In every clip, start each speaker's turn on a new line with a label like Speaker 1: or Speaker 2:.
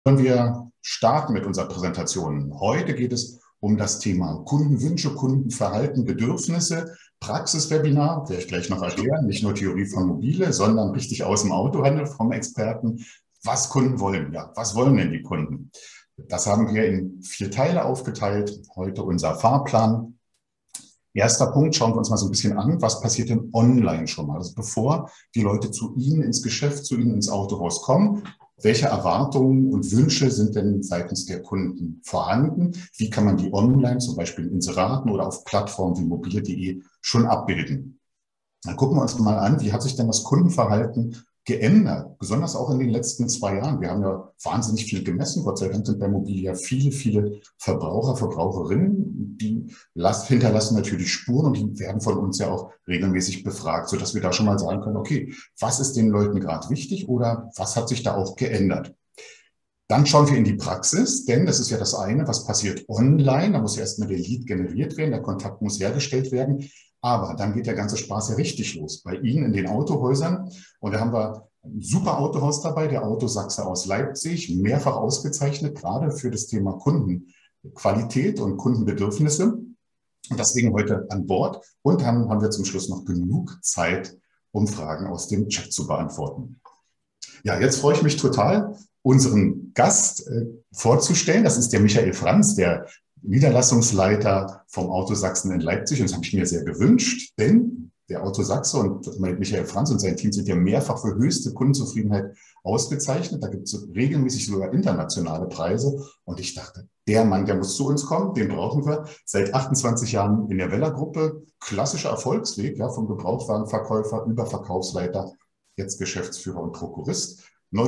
Speaker 1: Wollen wir starten mit unserer Präsentation. Heute geht es um das Thema Kundenwünsche, Kundenverhalten, Bedürfnisse. Praxiswebinar, werde ich gleich noch erklären, nicht nur Theorie von Mobile, sondern richtig aus dem Autohandel vom Experten. Was Kunden wollen, ja, was wollen denn die Kunden? Das haben wir in 4 Teile aufgeteilt. Heute unser Fahrplan. Erster Punkt, schauen wir uns mal so ein bisschen an, was passiert denn online schon mal? Also bevor die Leute zu Ihnen ins Geschäft, zu Ihnen ins Autohaus kommen, welche Erwartungen und Wünsche sind denn seitens der Kunden vorhanden? Wie kann man die online, zum Beispiel in Inseraten oder auf Plattformen wie mobile.de, schon abbilden? Dann gucken wir uns mal an, wie hat sich denn das Kundenverhalten geändert, besonders auch in den letzten 2 Jahren. Wir haben ja wahnsinnig viel gemessen. Gott sei Dank sind bei Mobile ja viele Verbraucher, Verbraucherinnen, die hinterlassen natürlich Spuren und die werden von uns ja auch regelmäßig befragt, sodass wir da schon mal sagen können, okay, was ist den Leuten gerade wichtig oder was hat sich da auch geändert? Dann schauen wir in die Praxis, denn das ist ja das eine, was passiert online. Da muss ja erstmal der Lead generiert werden, der Kontakt muss hergestellt werden. Aber dann geht der ganze Spaß ja richtig los. Bei Ihnen in den Autohäusern. Und da haben wir ein super Autohaus dabei, der Autosachse aus Leipzig, mehrfach ausgezeichnet, gerade für das Thema Kundenqualität und Kundenbedürfnisse. Und deswegen heute an Bord. Und dann haben wir zum Schluss noch genug Zeit, um Fragen aus dem Chat zu beantworten. Ja, jetzt freue ich mich total, unseren Gast vorzustellen. Das ist der Michael Franz, der Niederlassungsleiter vom Auto Sachsen in Leipzig. Und das habe ich mir sehr gewünscht, denn der Auto Sachse und Michael Franz und sein Team sind ja mehrfach für höchste Kundenzufriedenheit ausgezeichnet. Da gibt es regelmäßig sogar internationale Preise. Und ich dachte, der Mann, der muss zu uns kommen, den brauchen wir. Seit 28 Jahren in der Weller-Gruppe, klassischer Erfolgsweg, ja, vom Gebrauchtwagenverkäufer über Verkaufsleiter, jetzt Geschäftsführer und Prokurist.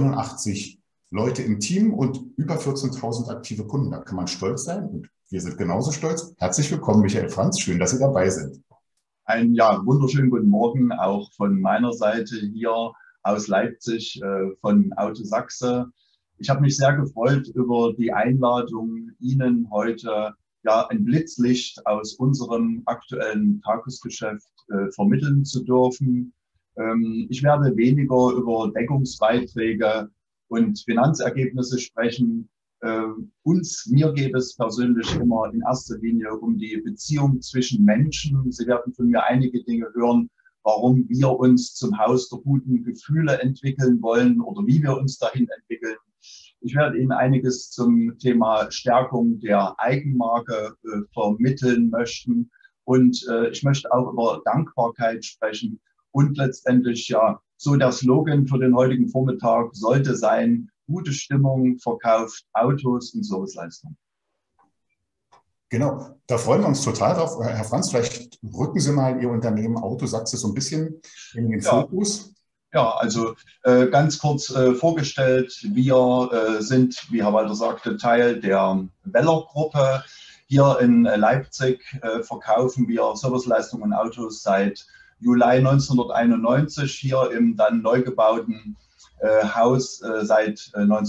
Speaker 1: 89 Leute im Team und über 14.000 aktive Kunden. Da kann man stolz sein und wir sind genauso stolz. Herzlich willkommen, Michael Franz. Schön, dass Sie dabei sind.
Speaker 2: Einen wunderschönen guten Morgen auch von meiner Seite hier aus Leipzig von Auto Sachse. Ich habe mich sehr gefreut über die Einladung, Ihnen heute ein Blitzlicht aus unserem aktuellen Tagesgeschäft vermitteln zu dürfen. Ich werde weniger über Deckungsbeiträge und Finanzergebnisse sprechen. Mir geht es persönlich immer in erster Linie um die Beziehung zwischen Menschen. Sie werden von mir einige Dinge hören, warum wir uns zum Haus der guten Gefühle entwickeln wollen oder wie wir uns dahin entwickeln. Ich werde Ihnen einiges zum Thema Stärkung der Eigenmarke vermitteln möchten. Und ich möchte auch über Dankbarkeit sprechen. Und letztendlich so der Slogan für den heutigen Vormittag sollte sein: Gute Stimmung verkauft Autos und Serviceleistungen.
Speaker 1: Genau, da freuen wir uns total drauf. Herr Franz, vielleicht rücken Sie mal Ihr Unternehmen Auto Sachse so ein bisschen in den Fokus.
Speaker 2: Ja, also ganz kurz vorgestellt, wir sind, wie Herr Walter sagte, Teil der Weller-Gruppe. Hier in Leipzig verkaufen wir Serviceleistungen und Autos seit Juli 1991, hier im dann neu gebauten Haus seit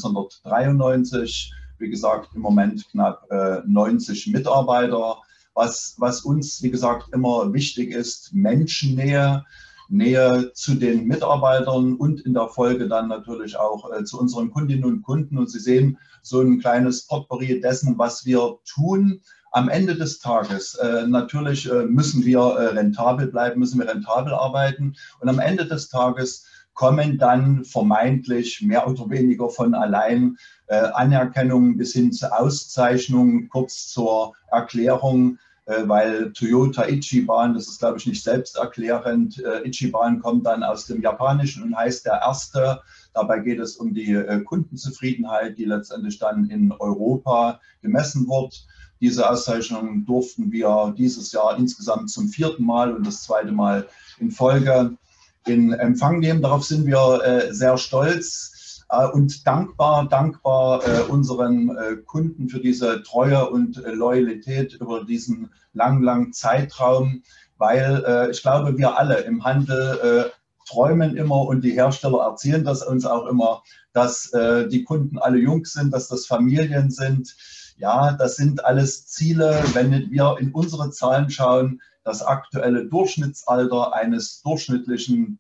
Speaker 2: 1993. Wie gesagt, im Moment knapp 90 Mitarbeiter. Was uns, wie gesagt, immer wichtig ist: Menschennähe, Nähe zu den Mitarbeitern und in der Folge dann natürlich auch zu unseren Kundinnen und Kunden. Und Sie sehen so ein kleines Potpourri dessen, was wir tun. Am Ende des Tages natürlich müssen wir rentabel bleiben, müssen wir rentabel arbeiten. Und am Ende des Tages kommen dann vermeintlich mehr oder weniger von allein Anerkennungen bis hin zu Auszeichnungen. Kurz zur Erklärung, weil Toyota Ichiban, das ist glaube ich nicht selbsterklärend, Ichiban kommt dann aus dem Japanischen und heißt der Erste. Dabei geht es um die Kundenzufriedenheit, die letztendlich dann in Europa gemessen wird. Diese Auszeichnung durften wir dieses Jahr insgesamt zum 4. Mal und das 2. Mal in Folge in Empfang nehmen. Darauf sind wir sehr stolz und dankbar unseren Kunden für diese Treue und Loyalität über diesen langen Zeitraum, weil ich glaube, wir alle im Handel träumen immer und die Hersteller erzählen das uns auch immer, dass die Kunden alle jung sind, dass das Familien sind. Ja, das sind alles Ziele. Wenn wir in unsere Zahlen schauen, das aktuelle Durchschnittsalter eines durchschnittlichen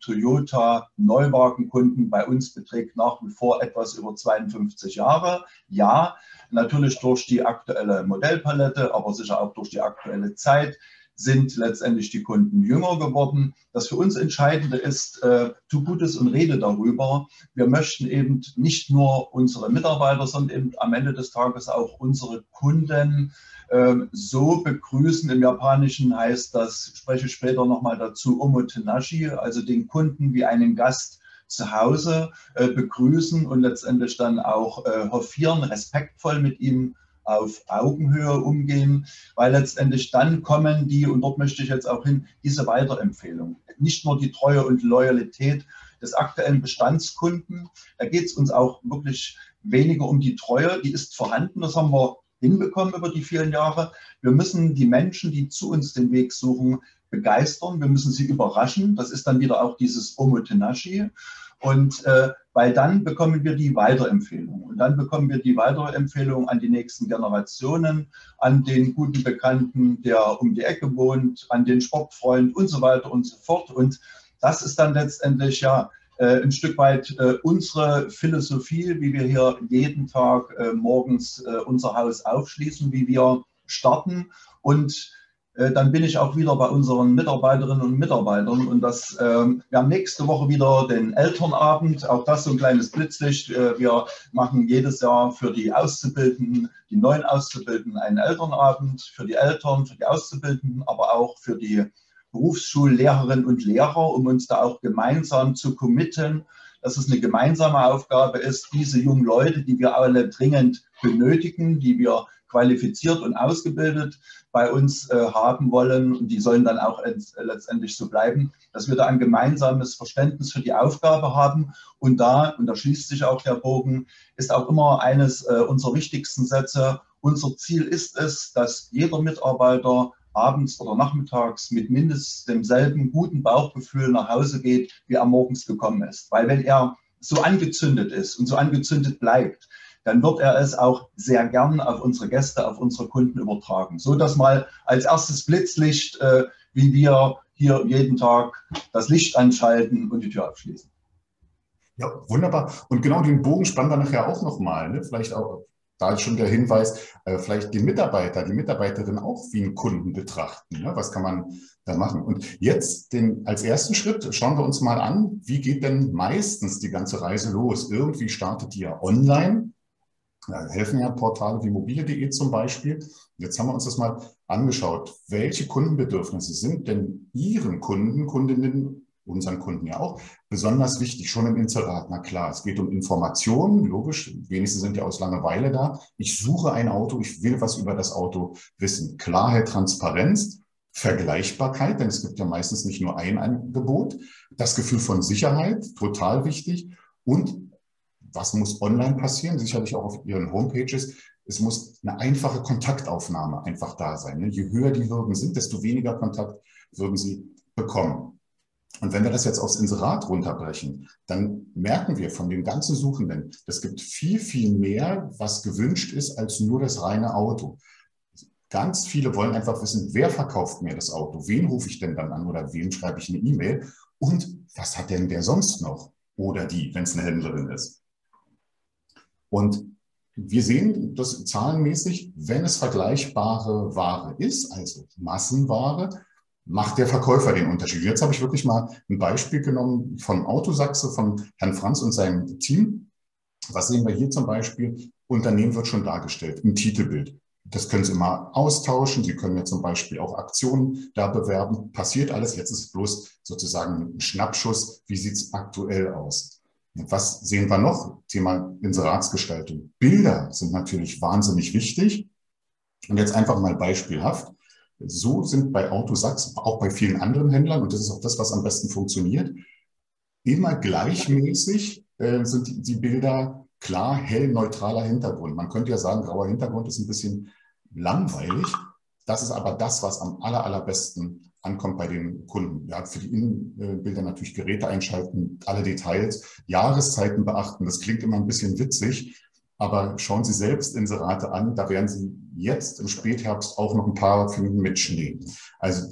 Speaker 2: Toyota-Neuwagenkunden bei uns beträgt nach wie vor etwas über 52 Jahre. Ja, natürlich durch die aktuelle Modellpalette, aber sicher auch durch die aktuelle Zeit sind letztendlich die Kunden jünger geworden. Das für uns Entscheidende ist, tu Gutes und rede darüber. Wir möchten eben nicht nur unsere Mitarbeiter, sondern eben am Ende des Tages auch unsere Kunden so begrüßen. Im Japanischen heißt das, spreche ich später nochmal dazu, Omotenashi, also den Kunden wie einen Gast zu Hause begrüßen und letztendlich dann auch hofieren, respektvoll mit ihm auf Augenhöhe umgehen, weil letztendlich dann kommen die, und dort möchte ich jetzt auch hin, diese Weiterempfehlung. Nicht nur die Treue und Loyalität des aktuellen Bestandskunden, da geht es uns auch wirklich weniger um die Treue, die ist vorhanden, das haben wir hinbekommen über die vielen Jahre. Wir müssen die Menschen, die zu uns den Weg suchen, begeistern, wir müssen sie überraschen, das ist dann wieder auch dieses Omotenashi. Und weil dann bekommen wir die Weiterempfehlung. Und dann bekommen wir die Weiterempfehlung an die nächsten Generationen, an den guten Bekannten, der um die Ecke wohnt, an den Sportfreund und so weiter und so fort. Und das ist dann letztendlich ja ein Stück weit unsere Philosophie, wie wir hier jeden Tag morgens unser Haus aufschließen, wie wir starten. Und dann bin ich auch wieder bei unseren Mitarbeiterinnen und Mitarbeitern und wir haben nächste Woche wieder den Elternabend, auch das so ein kleines Blitzlicht. Wir machen jedes Jahr für die Auszubildenden, die neuen Auszubildenden einen Elternabend, für die Eltern, für die Auszubildenden, aber auch für die Berufsschullehrerinnen und Lehrer, um uns da auch gemeinsam zu committen, dass es eine gemeinsame Aufgabe ist, diese jungen Leute, die wir alle dringend benötigen, die wir qualifiziert und ausgebildet bei uns haben wollen, und die sollen dann auch letztendlich so bleiben, dass wir da ein gemeinsames Verständnis für die Aufgabe haben. Und da schließt sich auch der Bogen, ist auch immer eines unserer wichtigsten Sätze: Unser Ziel ist es, dass jeder Mitarbeiter abends oder nachmittags mit mindestens demselben guten Bauchgefühl nach Hause geht, wie er morgens gekommen ist. Weil wenn er so angezündet ist und so angezündet bleibt, dann wird er es auch sehr gern auf unsere Gäste, auf unsere Kunden übertragen. So, das mal als erstes Blitzlicht, wie wir hier jeden Tag das Licht anschalten und die Tür abschließen.
Speaker 1: Ja, wunderbar. Und genau den Bogen spannen wir nachher auch nochmal. Ne? Vielleicht auch, da ist schon der Hinweis, vielleicht die Mitarbeiter, die Mitarbeiterin auch wie einen Kunden betrachten. Ne? Was kann man da machen? Und jetzt als ersten Schritt schauen wir uns mal an, wie geht denn meistens die ganze Reise los? Irgendwie startet die ja online. Da helfen ja Portale wie mobile.de zum Beispiel. Jetzt haben wir uns das mal angeschaut. Welche Kundenbedürfnisse sind denn Ihren Kunden, Kundinnen, unseren Kunden ja auch, besonders wichtig, schon im Inserat? Na klar, es geht um Informationen, logisch, wenigstens sind ja aus Langeweile da. Ich suche ein Auto, ich will was über das Auto wissen. Klarheit, Transparenz, Vergleichbarkeit, denn es gibt ja meistens nicht nur ein Angebot. Das Gefühl von Sicherheit, total wichtig. Und was muss online passieren? Sicherlich auch auf Ihren Homepages. Es muss eine einfache Kontaktaufnahme einfach da sein. Je höher die Hürden sind, desto weniger Kontakt würden Sie bekommen. Und wenn wir das jetzt aufs Inserat runterbrechen, dann merken wir von den ganzen Suchenden, es gibt viel, viel mehr, was gewünscht ist, als nur das reine Auto. Ganz viele wollen einfach wissen, wer verkauft mir das Auto? Wen rufe ich denn dann an oder wem schreibe ich eine E-Mail? Und was hat denn der sonst noch? Oder die, wenn es eine Händlerin ist. Und wir sehen das zahlenmäßig, wenn es vergleichbare Ware ist, also Massenware, macht der Verkäufer den Unterschied. Jetzt habe ich wirklich mal ein Beispiel genommen von Autosachse, von Herrn Franz und seinem Team. Was sehen wir hier zum Beispiel? Unternehmen wird schon dargestellt im Titelbild. Das können Sie immer austauschen. Sie können ja zum Beispiel auch Aktionen da bewerben. Passiert alles. Jetzt ist bloß sozusagen ein Schnappschuss. Wie sieht es aktuell aus? Was sehen wir noch? Thema Inseratsgestaltung. Bilder sind natürlich wahnsinnig wichtig. Und jetzt einfach mal beispielhaft. So sind bei Autosachs, auch bei vielen anderen Händlern, und das ist auch das, was am besten funktioniert, immer gleichmäßig sind die Bilder klar, hell, neutraler Hintergrund. Man könnte ja sagen, grauer Hintergrund ist ein bisschen langweilig. Das ist aber das, was am allerbesten ankommt bei den Kunden. Ja, für die Innenbilder natürlich Geräte einschalten, alle Details, Jahreszeiten beachten. Das klingt immer ein bisschen witzig, aber schauen Sie selbst Inserate an, da werden Sie jetzt im Spätherbst auch noch ein paar finden mit Schnee. Also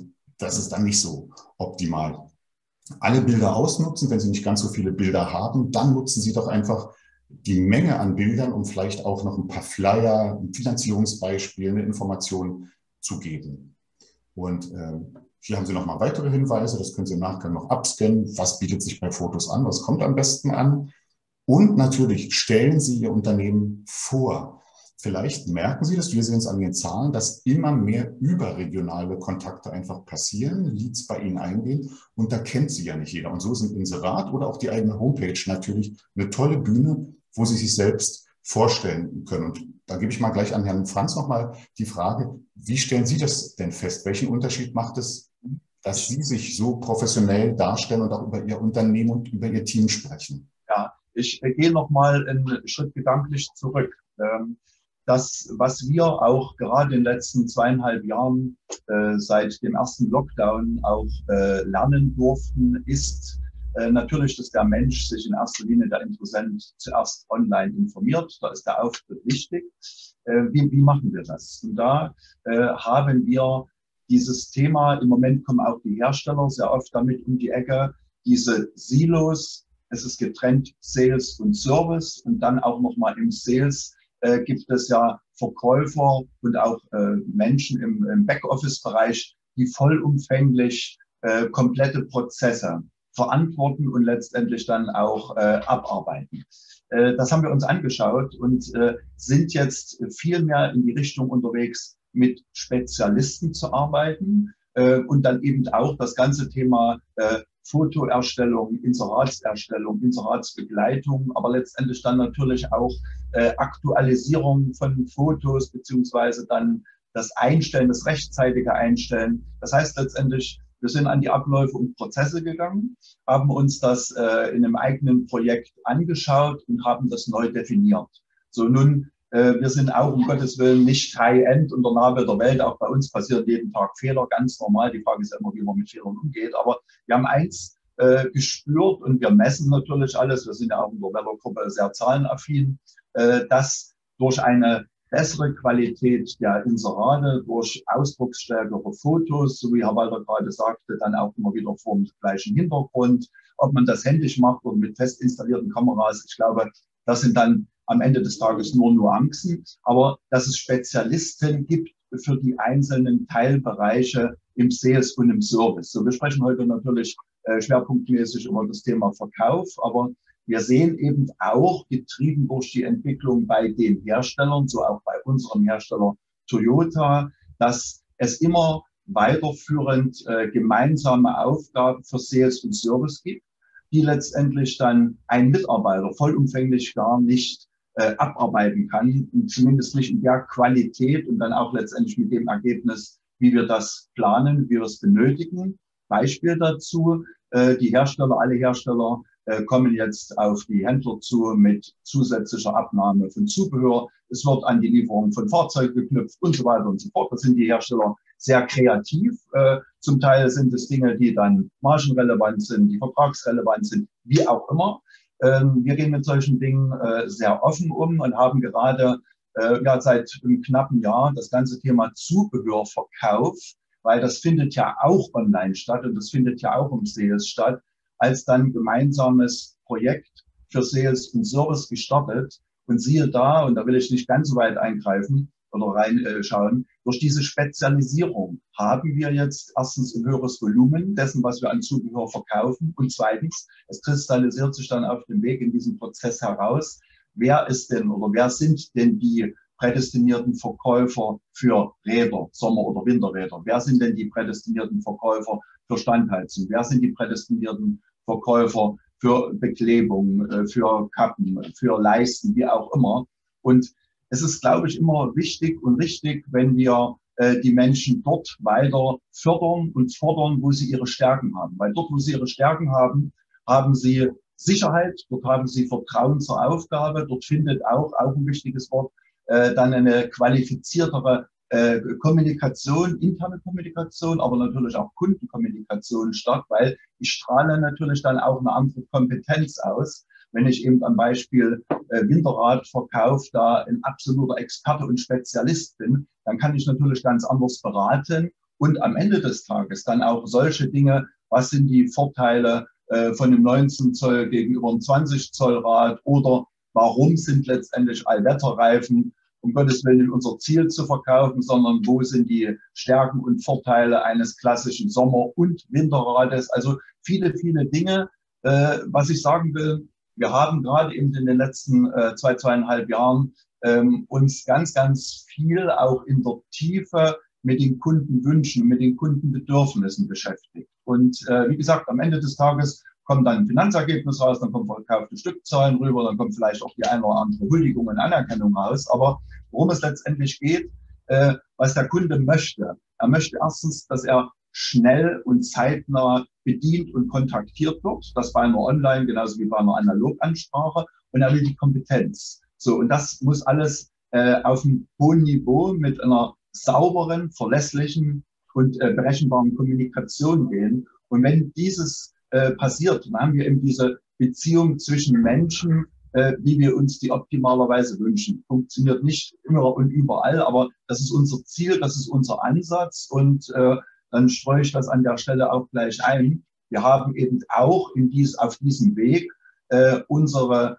Speaker 1: das ist dann nicht so optimal. Alle Bilder ausnutzen, wenn Sie nicht ganz so viele Bilder haben, dann nutzen Sie doch einfach die Menge an Bildern, um vielleicht auch noch ein paar Flyer, ein Finanzierungsbeispiel, eine Information zu geben. Und hier haben Sie nochmal weitere Hinweise, das können Sie im Nachgang noch abscannen. Was bietet sich bei Fotos an, was kommt am besten an? Und natürlich stellen Sie Ihr Unternehmen vor. Vielleicht merken Sie das, wir sehen es an den Zahlen, dass immer mehr überregionale Kontakte einfach passieren, Leads bei Ihnen eingehen und da kennt Sie ja nicht jeder. Und so sind Inserat oder auch die eigene Homepage natürlich eine tolle Bühne, wo Sie sich selbst vorstellen können. Und da gebe ich mal gleich an Herrn Franz nochmal die Frage, wie stellen Sie das denn fest? Welchen Unterschied macht es, dass Sie sich so professionell darstellen und auch über Ihr Unternehmen und über Ihr Team sprechen?
Speaker 2: Ja, ich gehe nochmal einen Schritt gedanklich zurück. Das, was wir auch gerade in den letzten 2,5 Jahren seit dem ersten Lockdown auch lernen durften, ist natürlich, dass der Mensch sich in erster Linie, der Interessent, zuerst online informiert. Da ist der Auftritt wichtig. Wie machen wir das? Und da haben wir dieses Thema, im Moment kommen auch die Hersteller sehr oft damit um die Ecke, diese Silos. Es ist getrennt Sales und Service und dann auch nochmal im Sales gibt es ja Verkäufer und auch Menschen im Backoffice-Bereich, die vollumfänglich komplette Prozesse verantworten und letztendlich dann auch abarbeiten. Das haben wir uns angeschaut und sind jetzt viel mehr in die Richtung unterwegs, mit Spezialisten zu arbeiten und dann eben auch das ganze Thema Fotoerstellung, Inseratserstellung, Inseratsbegleitung, aber letztendlich dann natürlich auch Aktualisierung von Fotos beziehungsweise dann das Einstellen, das rechtzeitige Einstellen. Das heißt letztendlich, wir sind an die Abläufe und Prozesse gegangen, haben uns das in einem eigenen Projekt angeschaut und haben das neu definiert. So nun, wir sind auch um Gottes Willen nicht High-End und der Nabel der Welt. Auch bei uns passieren jeden Tag Fehler, ganz normal. Die Frage ist ja immer, wie man mit Fehlern umgeht. Aber wir haben eins gespürt und wir messen natürlich alles. Wir sind ja auch in der Weller-Gruppe sehr zahlenaffin, dass durch eine bessere Qualität der Inserate, durch ausdrucksstärkere Fotos, so wie Herr Walter gerade sagte, dann auch immer wieder vor dem gleichen Hintergrund, ob man das händisch macht oder mit fest installierten Kameras. Ich glaube, das sind dann am Ende des Tages nur Nuancen, aber dass es Spezialisten gibt für die einzelnen Teilbereiche im Sales und im Service. So, wir sprechen heute natürlich schwerpunktmäßig über das Thema Verkauf, aber wir sehen eben auch, getrieben durch die Entwicklung bei den Herstellern, so auch bei unserem Hersteller Toyota, dass es immer weiterführend gemeinsame Aufgaben für Sales und Service gibt, die letztendlich dann ein Mitarbeiter vollumfänglich gar nicht abarbeiten kann, zumindest nicht in der Qualität und dann auch letztendlich mit dem Ergebnis, wie wir das planen, wie wir es benötigen. Beispiel dazu, die Hersteller, alle Hersteller kommen jetzt auf die Händler zu mit zusätzlicher Abnahme von Zubehör. Es wird an die Lieferung von Fahrzeugen geknüpft und so weiter und so fort. Da sind die Hersteller sehr kreativ. Zum Teil sind es Dinge, die dann margenrelevant sind, die vertragsrelevant sind, wie auch immer. Wir gehen mit solchen Dingen sehr offen um und haben gerade seit einem knappen Jahr das ganze Thema Zubehörverkauf, weil das findet ja auch online statt und das findet ja auch im Sales statt, als dann gemeinsames Projekt für Sales und Service gestartet. Und siehe da, und da will ich nicht ganz so weit eingreifen oder reinschauen, durch diese Spezialisierung haben wir jetzt erstens ein höheres Volumen dessen, was wir an Zubehör verkaufen. Und zweitens, es kristallisiert sich dann auf dem Weg in diesem Prozess heraus, wer ist denn oder wer sind denn die prädestinierten Verkäufer für Räder, Sommer- oder Winterräder? Wer sind denn die prädestinierten Verkäufer für Standheizung? Wer sind die prädestinierten Verkäufer für Beklebung, für Kappen, für Leisten, wie auch immer? Und es ist, glaube ich, immer wichtig und richtig, wenn wir die Menschen dort weiter fördern und fordern, wo sie ihre Stärken haben. Weil dort, wo sie ihre Stärken haben, haben sie Sicherheit, dort haben sie Vertrauen zur Aufgabe, dort findet auch ein wichtiges Wort, dann eine qualifiziertere Kommunikation, interne Kommunikation, aber natürlich auch Kundenkommunikation statt, weil ich strahle natürlich dann auch eine andere Kompetenz aus. Wenn ich eben am Beispiel Winterradverkauf da ein absoluter Experte und Spezialist bin, dann kann ich natürlich ganz anders beraten und am Ende des Tages dann auch solche Dinge, was sind die Vorteile von dem 19 Zoll gegenüber dem 20 Zoll Rad oder warum sind letztendlich Allwetterreifen um Gottes Willen nicht unser Ziel zu verkaufen, sondern wo sind die Stärken und Vorteile eines klassischen Sommer- und Winterrades. Also viele, viele Dinge. Was ich sagen will, wir haben gerade eben in den letzten 2,5 Jahren uns ganz, ganz viel auch in der Tiefe mit den Kundenwünschen, mit den Kundenbedürfnissen beschäftigt. Und wie gesagt, am Ende des Tages kommt dann ein Finanzergebnis raus, dann kommen verkaufte Stückzahlen rüber, dann kommt vielleicht auch die eine oder andere Huldigung und Anerkennung raus. Aber worum es letztendlich geht, was der Kunde möchte. Er möchte erstens, dass er schnell und zeitnah bedient und kontaktiert wird. Das bei einer Online genauso wie bei einer Analogansprache. Und er will die Kompetenz. So, und das muss alles auf einem hohen Niveau mit einer sauberen, verlässlichen und berechenbaren Kommunikation gehen. Und wenn dieses passiert, dann haben wir eben diese Beziehung zwischen Menschen, wie wir uns die optimalerweise wünschen. Funktioniert nicht immer und überall, aber das ist unser Ziel, das ist unser Ansatz und dann streue ich das an der Stelle auch gleich ein. Wir haben eben auch auf diesem Weg unsere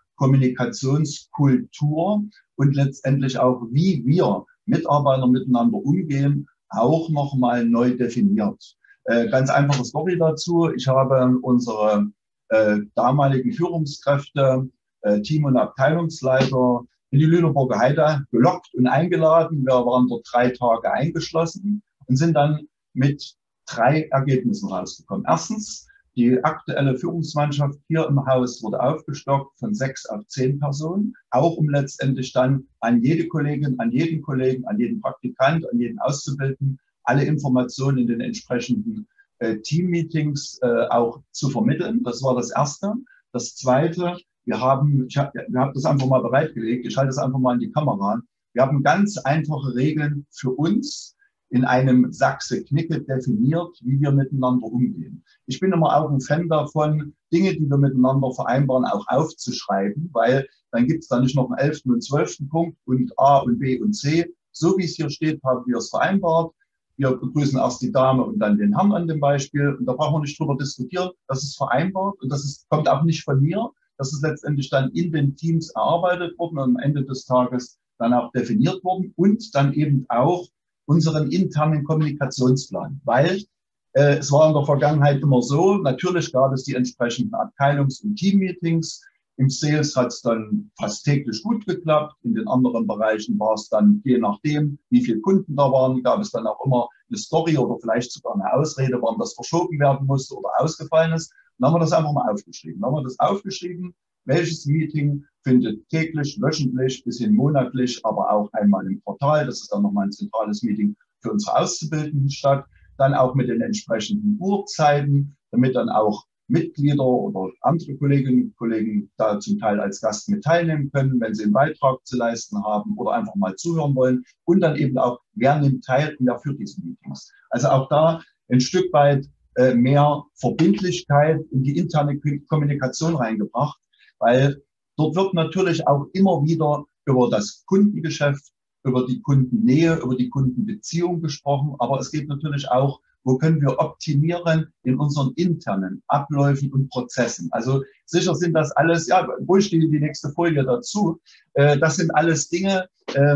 Speaker 2: Kommunikationskultur und letztendlich auch, wie wir Mitarbeiter miteinander umgehen, auch nochmal neu definiert. Ganz einfache Story dazu. Ich habe unsere damaligen Führungskräfte, Team- und Abteilungsleiter in die Lüneburger Heide gelockt und eingeladen. Wir waren dort 3 Tage eingeschlossen und sind dann mit 3 Ergebnissen rausgekommen. Erstens, die aktuelle Führungsmannschaft hier im Haus wurde aufgestockt von 6 auf 10 Personen, auch um letztendlich dann an jede Kollegin, an jeden Kollegen, an jeden Praktikant, an jeden Auszubildenden alle Informationen in den entsprechenden Teammeetings auch zu vermitteln. Das war das Erste. Das Zweite, ich habe das einfach mal bereitgelegt, ich halte es einfach mal in die Kamera. Wir haben ganz einfache Regeln für uns in einem Sachse-Knicke definiert, wie wir miteinander umgehen. Ich bin immer auch ein Fan davon, Dinge, die wir miteinander vereinbaren, auch aufzuschreiben, weil dann gibt es da nicht noch einen 11. und 12. Punkt und A und B und C. So wie es hier steht, haben wir es vereinbart. Wir begrüßen erst die Dame und dann den Herrn an dem Beispiel. Und da brauchen wir nicht drüber diskutieren. Das ist vereinbart und kommt auch nicht von mir. Das ist letztendlich dann in den Teams erarbeitet worden und am Ende des Tages dann auch definiert worden und dann eben auch unseren internen Kommunikationsplan. Weil es war in der Vergangenheit immer so, natürlich gab es die entsprechenden Abteilungs- und Teammeetings. Im Sales hat es dann fast täglich gut geklappt. In den anderen Bereichen war es dann, je nachdem, wie viele Kunden da waren, gab es dann auch immer eine Story oder vielleicht sogar eine Ausrede, warum das verschoben werden musste oder ausgefallen ist. Dann haben wir das einfach mal aufgeschrieben. Dann haben wir das aufgeschrieben, welches Meeting findet täglich, wöchentlich, bis hin monatlich, aber auch einmal im Quartal. Das ist dann nochmal ein zentrales Meeting für unsere Auszubildenden statt. Dann auch mit den entsprechenden Uhrzeiten, damit dann auch Mitglieder oder andere Kolleginnen und Kollegen da zum Teil als Gast mit teilnehmen können, wenn sie einen Beitrag zu leisten haben oder einfach mal zuhören wollen. Und dann eben auch, wer nimmt teil und wer führt diese Meetings. Also auch da ein Stück weit mehr Verbindlichkeit in die interne Kommunikation reingebracht, weil dort wird natürlich auch immer wieder über das Kundengeschäft, über die Kundennähe, über die Kundenbeziehung gesprochen. Aber es geht natürlich auch, wo können wir optimieren in unseren internen Abläufen und Prozessen. Also sicher sind das alles, ja, wo steht die nächste Folie dazu? Das sind alles Dinge,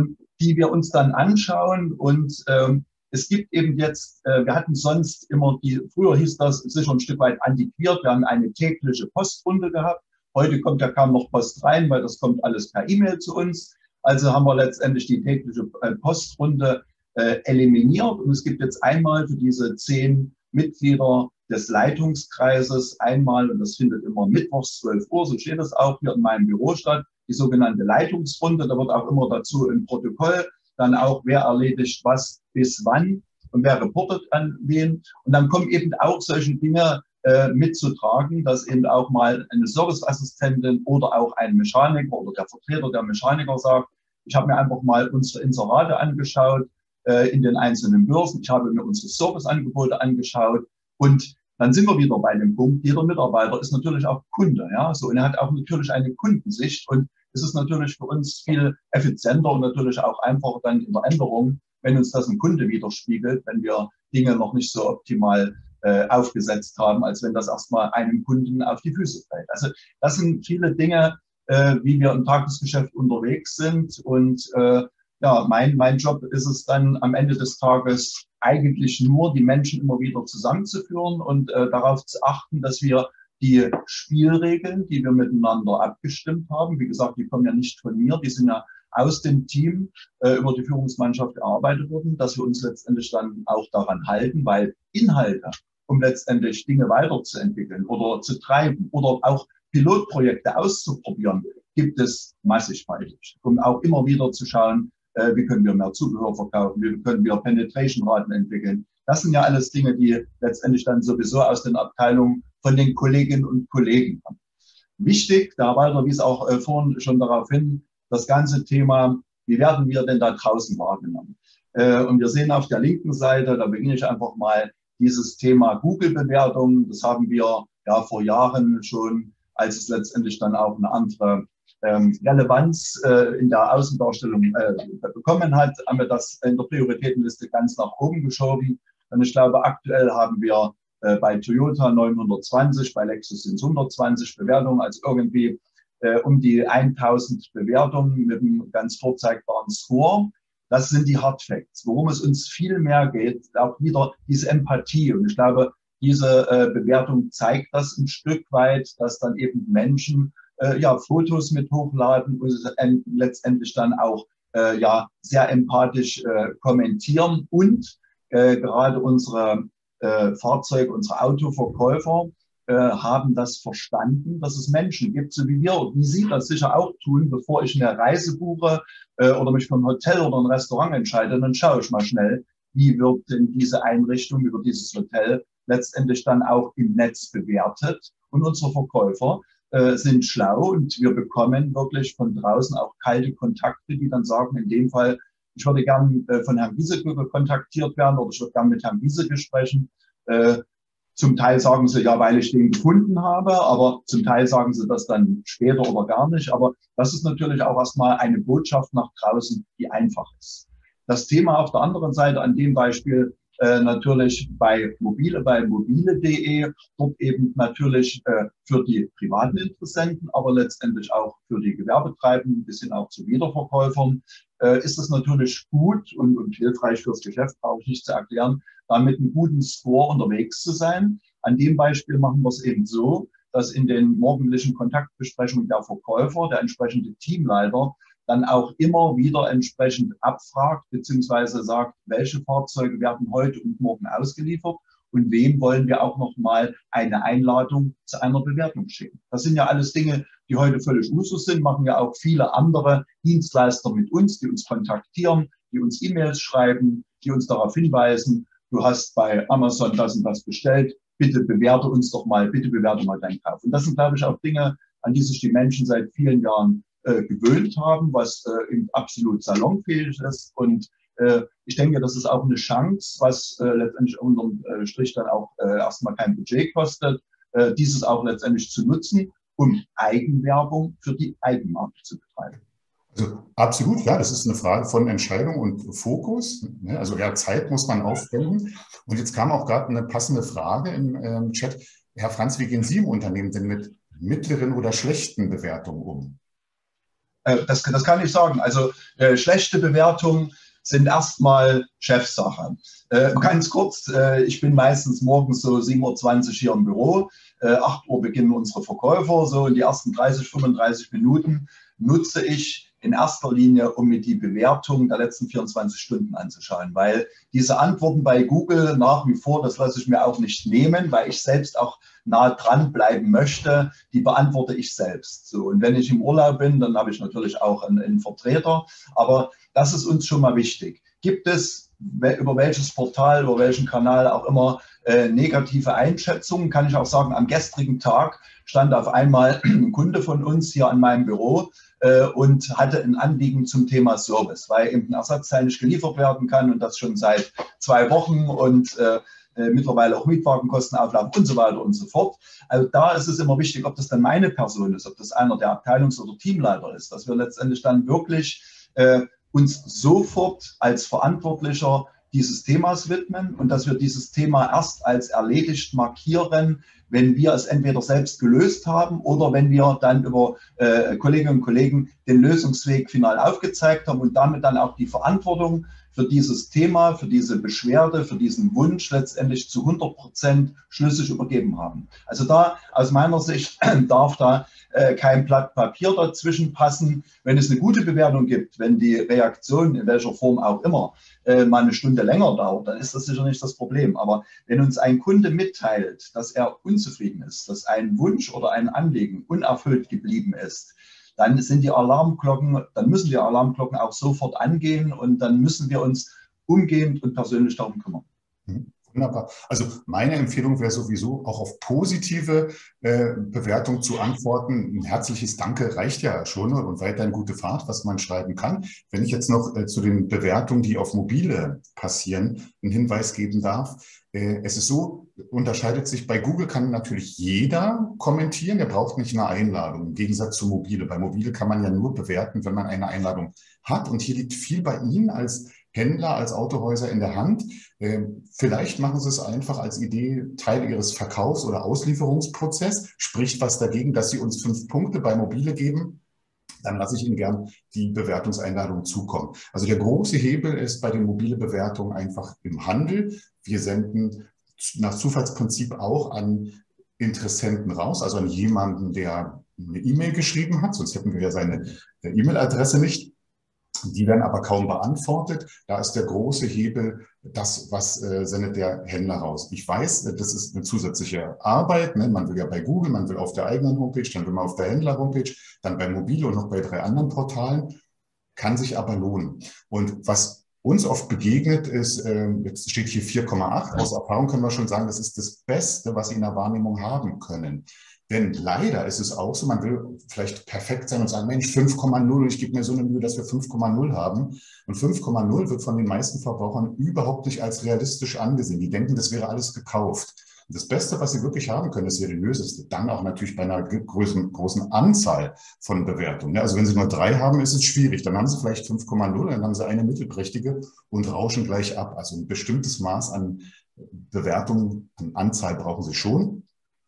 Speaker 2: die wir uns dann anschauen. Und es gibt eben jetzt, wir hatten sonst immer früher hieß das sicher ein Stück weit antiquiert, wir haben eine tägliche Postrunde gehabt. Heute kommt ja kaum noch Post rein, weil das kommt alles per E-Mail zu uns. Also haben wir letztendlich die tägliche Postrunde eliminiert. Und es gibt jetzt einmal für diese 10 Mitglieder des Leitungskreises einmal, und das findet immer mittwochs 12 Uhr, so steht das auch hier in meinem Büro statt, die sogenannte Leitungsrunde. Da wird auch immer dazu ein Protokoll, dann auch, wer erledigt was bis wann und wer reportet an wen. Und dann kommen eben auch solche Dinge mitzutragen, dass eben auch mal eine Serviceassistentin oder auch ein Mechaniker oder der Vertreter der Mechaniker sagt, ich habe mir einfach mal unsere Inserate angeschaut in den einzelnen Börsen, ich habe mir unsere Serviceangebote angeschaut und dann sind wir wieder bei dem Punkt, jeder Mitarbeiter ist natürlich auch Kunde, ja, so, und er hat auch natürlich eine Kundensicht und es ist natürlich für uns viel effizienter und natürlich auch einfacher dann in der Änderung, wenn uns das ein Kunde widerspiegelt, wenn wir Dinge noch nicht so optimal aufgesetzt haben, als wenn das erstmal einem Kunden auf die Füße fällt. Also das sind viele Dinge, wie wir im Tagesgeschäft unterwegs sind. Und ja, mein Job ist es dann am Ende des Tages eigentlich nur, die Menschen immer wieder zusammenzuführen und darauf zu achten, dass wir die Spielregeln, die wir miteinander abgestimmt haben, wie gesagt, die kommen ja nicht von mir, die sind ja aus dem Team über die Führungsmannschaft erarbeitet worden, dass wir uns letztendlich dann auch daran halten, weil Inhalte, um letztendlich Dinge weiterzuentwickeln oder zu treiben oder auch Pilotprojekte auszuprobieren, gibt es massigfaltig. Um auch immer wieder zu schauen, wie können wir mehr Zubehör verkaufen, wie können wir Penetration-Raten entwickeln. Das sind ja alles Dinge, die letztendlich dann sowieso aus den Abteilungen von den Kolleginnen und Kollegen kommen. Wichtig, da Walter wies auch vorhin schon darauf hin, das ganze Thema, wie werden wir denn da draußen wahrgenommen? Und wir sehen auf der linken Seite, da beginne ich einfach mal, dieses Thema Google-Bewertung. Das haben wir ja vor Jahren schon, als es letztendlich dann auch eine andere Relevanz in der Außendarstellung bekommen hat, haben wir das in der Prioritätenliste ganz nach oben geschoben. Und ich glaube, aktuell haben wir bei Toyota 920, bei Lexus sind es 120 Bewertungen, also irgendwie um die 1000 Bewertungen mit einem ganz vorzeigbaren Score. Das sind die Hard Facts. Worum es uns viel mehr geht, auch wieder diese Empathie. Und ich glaube, diese Bewertung zeigt das ein Stück weit, dass dann eben Menschen ja, Fotos mit hochladen und letztendlich dann auch ja, sehr empathisch kommentieren. Und gerade unsere Fahrzeuge, unsere Autoverkäufer haben das verstanden, dass es Menschen gibt, so wie wir, wie Sie das sicher auch tun, bevor ich eine Reise buche oder mich für ein Hotel oder ein Restaurant entscheide, dann schaue ich mal schnell, wie wird denn diese Einrichtung über dieses Hotel letztendlich dann auch im Netz bewertet. Und unsere Verkäufer sind schlau und wir bekommen wirklich von draußen auch kalte Kontakte, die dann sagen, in dem Fall, ich würde gern von Herrn Giesecke kontaktiert werden oder ich würde gern mit Herrn Giesecke sprechen. Zum Teil sagen sie, ja, weil ich den gefunden habe, aber zum Teil sagen sie das dann später oder gar nicht. Aber das ist natürlich auch erstmal eine Botschaft nach draußen, die einfach ist. Das Thema auf der anderen Seite an dem Beispiel natürlich bei mobile.de, dort eben natürlich für die privaten Interessenten, aber letztendlich auch für die Gewerbetreibenden, bis hin auch zu Wiederverkäufern, ist es natürlich gut und hilfreich fürs Geschäft, brauche ich nicht zu erklären, da mit einem guten Score unterwegs zu sein. An dem Beispiel machen wir es eben so, dass in den morgendlichen Kontaktbesprechungen der Verkäufer, der entsprechende Teamleiter, dann auch immer wieder entsprechend abfragt bzw. sagt, welche Fahrzeuge werden heute und morgen ausgeliefert und wem wollen wir auch nochmal eine Einladung zu einer Bewertung schicken. Das sind ja alles Dinge, die heute völlig Usus sind, machen ja auch viele andere Dienstleister mit uns, die uns kontaktieren, die uns E-Mails schreiben, die uns darauf hinweisen, du hast bei Amazon das und das bestellt, bitte bewerte uns doch mal, bitte bewerte mal deinen Kauf. Und das sind, glaube ich, auch Dinge, an die sich die Menschen seit vielen Jahren gewöhnt haben, was absolut salonfähig ist. Und ich denke, das ist auch eine Chance, was letztendlich unterm Strich dann auch erstmal kein Budget kostet, dieses auch letztendlich zu nutzen, um Eigenwerbung für die Eigenmarke zu betreiben.
Speaker 1: Also absolut, ja, das ist eine Frage von Entscheidung und Fokus. Also ja, Zeit muss man aufwenden. Und jetzt kam auch gerade eine passende Frage im Chat. Herr Franz, wie gehen Sie im Unternehmen denn mit mittleren oder schlechten Bewertungen um?
Speaker 2: Das kann ich sagen. Also schlechte Bewertungen sind erstmal Chefsache. Ganz kurz, ich bin meistens morgens so 7:20 Uhr hier im Büro. 8 Uhr beginnen unsere Verkäufer. So in die ersten 30, 35 Minuten nutze ich in erster Linie, um mir die Bewertung der letzten 24 Stunden anzuschauen, weil diese Antworten bei Google nach wie vor, das lasse ich mir auch nicht nehmen, weil ich selbst auch nah dran bleiben möchte, die beantworte ich selbst. So, und wenn ich im Urlaub bin, dann habe ich natürlich auch einen Vertreter, aber das ist uns schon mal wichtig. Gibt es über welches Portal, über welchen Kanal auch immer negative Einschätzungen, kann ich auch sagen, am gestrigen Tag stand auf einmal ein Kunde von uns hier an meinem Büro und hatte ein Anliegen zum Thema Service, weil eben ein Ersatzteil nicht geliefert werden kann und das schon seit 2 Wochen und mittlerweile auch Mietwagenkosten auflaufen und so weiter und so fort. Also da ist es immer wichtig, ob das dann meine Person ist, ob das einer der Abteilungs- oder Teamleiter ist, dass wir letztendlich dann wirklich uns sofort als Verantwortlicher dieses Themas widmen und dass wir dieses Thema erst als erledigt markieren, wenn wir es entweder selbst gelöst haben oder wenn wir dann über Kolleginnen und Kollegen den Lösungsweg final aufgezeigt haben und damit dann auch die Verantwortung für dieses Thema, für diese Beschwerde, für diesen Wunsch letztendlich zu 100% schlüssig übergeben haben. Also da aus meiner Sicht darf da kein Blatt Papier dazwischen passen. Wenn es eine gute Bewertung gibt, wenn die Reaktion in welcher Form auch immer mal eine Stunde länger dauert, dann ist das sicher nicht das Problem. Aber wenn uns ein Kunde mitteilt, dass er unzufrieden ist, dass ein Wunsch oder ein Anliegen unerfüllt geblieben ist, dann sind die Alarmglocken, dann müssen die Alarmglocken auch sofort angehen und dann müssen wir uns umgehend und persönlich darum kümmern.
Speaker 1: Wunderbar. Also meine Empfehlung wäre sowieso auch auf positive Bewertungen zu antworten. Ein herzliches Danke reicht ja schon und weiterhin gute Fahrt, was man schreiben kann. Wenn ich jetzt noch zu den Bewertungen, die auf Mobile passieren, einen Hinweis geben darf. Es ist so, unterscheidet sich, bei Google kann natürlich jeder kommentieren, der braucht nicht eine Einladung, im Gegensatz zu Mobile. Bei Mobile kann man ja nur bewerten, wenn man eine Einladung hat und hier liegt viel bei Ihnen als Händler, als Autohäuser in der Hand. Vielleicht machen Sie es einfach als Idee Teil Ihres Verkaufs- oder Auslieferungsprozesses. Spricht was dagegen, dass Sie uns 5 Punkte bei Mobile geben? Dann lasse ich Ihnen gern die Bewertungseinladung zukommen. Also der große Hebel ist bei den mobile Bewertungen einfach im Handel. Wir senden nach Zufallsprinzip auch an Interessenten raus, also an jemanden, der eine E-Mail geschrieben hat, sonst hätten wir ja seine E-Mail-Adresse nicht. Die werden aber kaum beantwortet. Da ist der große Hebel, das, was sendet der Händler raus. Ich weiß, das ist eine zusätzliche Arbeit. Ne? Man will ja bei Google, man will auf der eigenen Homepage, dann will man auf der Händler-Homepage, dann bei Mobile und noch bei 3 anderen Portalen. Kann sich aber lohnen. Und was uns oft begegnet ist, jetzt steht hier 4,8. Aus Erfahrung können wir schon sagen, das ist das Beste, was Sie in der Wahrnehmung haben können. Denn leider ist es auch so, man will vielleicht perfekt sein und sagen, Mensch, 5,0, ich gebe mir so eine Mühe, dass wir 5,0 haben. Und 5,0 wird von den meisten Verbrauchern überhaupt nicht als realistisch angesehen. Die denken, das wäre alles gekauft. Und das Beste, was sie wirklich haben können, das seriöseste, dann auch natürlich bei einer großen Anzahl von Bewertungen. Also wenn Sie nur 3 haben, ist es schwierig. Dann haben Sie vielleicht 5,0, dann haben Sie eine mittelprächtige und rauschen gleich ab. Also ein bestimmtes Maß an Bewertungen, an Anzahl brauchen Sie schon.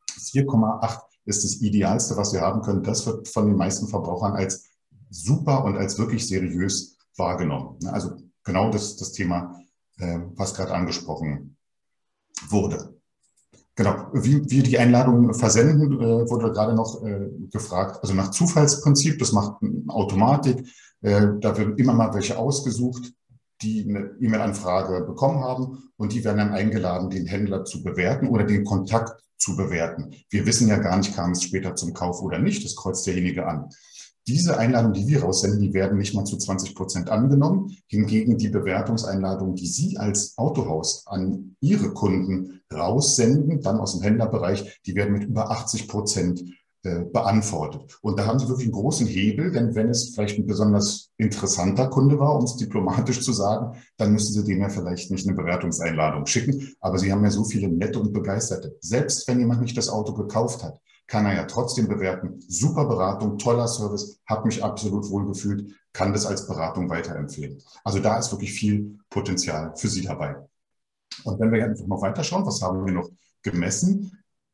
Speaker 1: 4,8 ist das Idealste, was wir haben können. Das wird von den meisten Verbrauchern als super und als wirklich seriös wahrgenommen. Also genau das Thema, was gerade angesprochen wurde. Genau, wie wir die Einladungen versenden, wurde gerade noch gefragt. Also nach Zufallsprinzip, das macht eine Automatik. Da werden immer mal welche ausgesucht, die eine E-Mail-Anfrage bekommen haben und die werden dann eingeladen, den Händler zu bewerten oder den Kontakt zu bewerten. Wir wissen ja gar nicht, kam es später zum Kauf oder nicht, das kreuzt derjenige an. Diese Einladungen, die wir raussenden, die werden nicht mal zu 20% angenommen. Hingegen die Bewertungseinladungen, die Sie als Autohaus an Ihre Kunden raussenden, dann aus dem Händlerbereich, die werden mit über 80% beantwortet. Und da haben Sie wirklich einen großen Hebel, denn wenn es vielleicht ein besonders interessanter Kunde war, um es diplomatisch zu sagen, dann müssen Sie dem ja vielleicht nicht eine Bewertungseinladung schicken. Aber Sie haben ja so viele nette und Begeisterte. Selbst wenn jemand nicht das Auto gekauft hat, kann er ja trotzdem bewerten. Super Beratung, toller Service, habe mich absolut wohlgefühlt, kann das als Beratung weiterempfehlen. Also da ist wirklich viel Potenzial für Sie dabei. Und wenn wir einfach noch weiterschauen, was haben wir noch gemessen?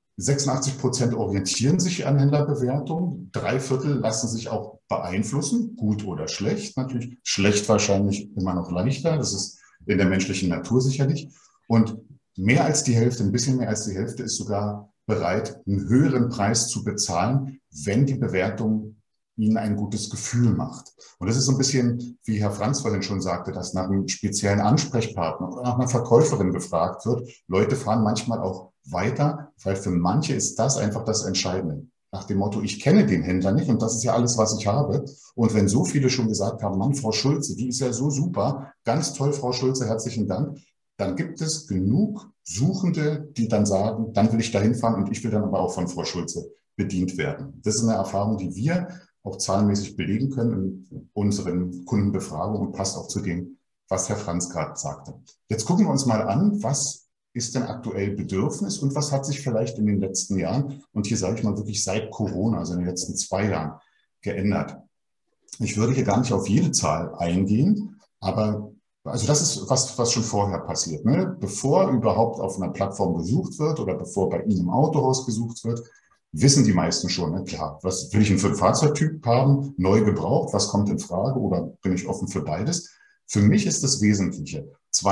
Speaker 1: 86% orientieren sich an Händlerbewertungen, 3/4 lassen sich auch beeinflussen, gut oder schlecht. Natürlich schlecht wahrscheinlich immer noch leichter, das ist in der menschlichen Natur sicherlich. Und mehr als die Hälfte, ein bisschen mehr als die Hälfte ist sogar bereit, einen höheren Preis zu bezahlen, wenn die Bewertung Ihnen ein gutes Gefühl macht. Und das ist so ein bisschen, wie Herr Franz vorhin schon sagte, dass nach einem speziellen Ansprechpartner oder nach einer Verkäuferin gefragt wird. Leute fahren manchmal auch weiter, weil für manche ist das einfach das Entscheidende. Nach dem Motto, ich kenne den Händler nicht und das ist ja alles, was ich habe. Und wenn so viele schon gesagt haben, Mann, Frau Schulze, die ist ja so super, ganz toll, Frau Schulze, herzlichen Dank, dann gibt es genug Suchende, die dann sagen, dann will ich da hinfahren und ich will dann aber auch von Frau Schulze bedient werden. Das ist eine Erfahrung, die wir auch zahlenmäßig belegen können in unseren Kundenbefragungen und passt auch zu dem, was Herr Franz gerade sagte. Jetzt gucken wir uns mal an, was ist denn aktuell Bedürfnis und was hat sich vielleicht in den letzten Jahren, und hier sage ich mal wirklich seit Corona, also in den letzten 2 Jahren, geändert. Ich würde hier gar nicht auf jede Zahl eingehen, aber Also das ist was schon vorher passiert. Ne? Bevor überhaupt auf einer Plattform gesucht wird oder bevor bei Ihnen im Autohaus gesucht wird, wissen die meisten schon, ne? Klar, was will ich denn für einen Fahrzeugtyp haben, neu gebraucht, was kommt in Frage oder bin ich offen für beides? Für mich ist das Wesentliche.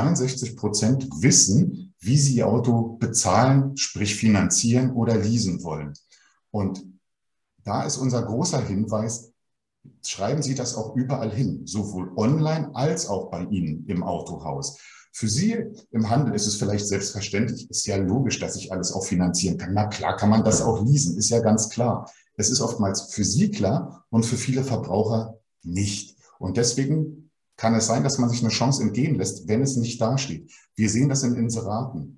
Speaker 1: 62% wissen, wie sie ihr Auto bezahlen, sprich finanzieren oder leasen wollen. Und da ist unser großer Hinweis, schreiben Sie das auch überall hin, sowohl online als auch bei Ihnen im Autohaus. Für Sie im Handel ist es vielleicht selbstverständlich, ist ja logisch, dass ich alles auch finanzieren kann. Na klar, kann man das auch leasen, ist ja ganz klar. Es ist oftmals für Sie klar und für viele Verbraucher nicht. Und deswegen kann es sein, dass man sich eine Chance entgehen lässt, wenn es nicht dasteht. Wir sehen das in Inseraten.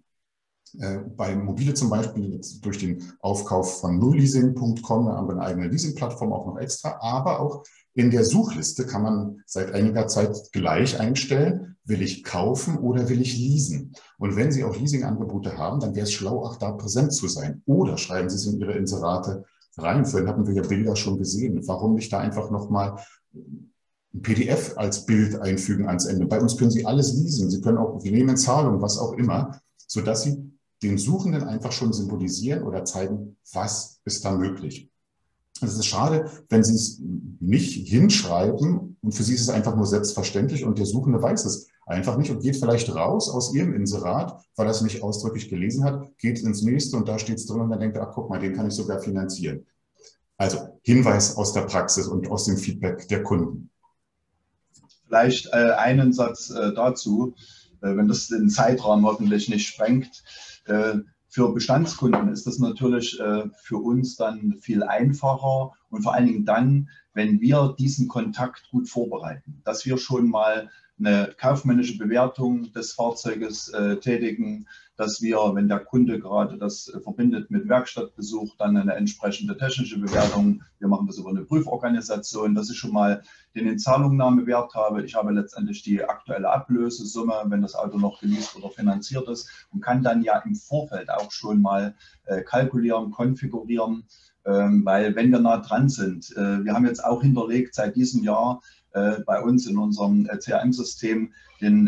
Speaker 1: Bei Mobile zum Beispiel durch den Aufkauf von nullleasing.com, da haben wir eine eigene Leasingplattform auch noch extra, aber auch in der Suchliste kann man seit einiger Zeit gleich einstellen, will ich kaufen oder will ich leasen? Und wenn Sie auch Leasingangebote haben, dann wäre es schlau, auch da präsent zu sein. Oder schreiben Sie es in Ihre Inserate rein. Vorhin hatten wir ja Bilder schon gesehen. Warum nicht da einfach nochmal ein PDF als Bild einfügen ans Ende? Bei uns können Sie alles leasen. Sie können auch, wir nehmen Zahlung, was auch immer, sodass Sie den Suchenden einfach schon symbolisieren oder zeigen, was ist da möglich. Es ist schade, wenn Sie es nicht hinschreiben und für Sie ist es einfach nur selbstverständlich und der Suchende weiß es einfach nicht und geht vielleicht raus aus Ihrem Inserat, weil er es nicht ausdrücklich gelesen hat, geht ins nächste und da steht es drin und dann denkt er, ach guck mal, den kann ich sogar finanzieren. Also Hinweis aus der Praxis und aus dem Feedback der Kunden.
Speaker 2: Vielleicht einen Satz dazu, wenn das den Zeitrahmen hoffentlich nicht sprengt. Für Bestandskunden ist das natürlich für uns dann viel einfacher und vor allen Dingen dann, wenn wir diesen Kontakt gut vorbereiten, dass wir schon mal eine kaufmännische Bewertung des Fahrzeuges tätigen, dass wir, wenn der Kunde gerade das verbindet mit Werkstattbesuch, dann eine entsprechende technische Bewertung, wir machen das über eine Prüforganisation, dass ich schon mal den Inzahlungnahmewert habe. Ich habe letztendlich die aktuelle Ablösesumme, wenn das Auto noch geleast oder finanziert ist und kann dann ja im Vorfeld auch schon mal kalkulieren, konfigurieren, weil wenn wir nah dran sind, wir haben jetzt auch hinterlegt seit diesem Jahr bei uns in unserem CRM-System den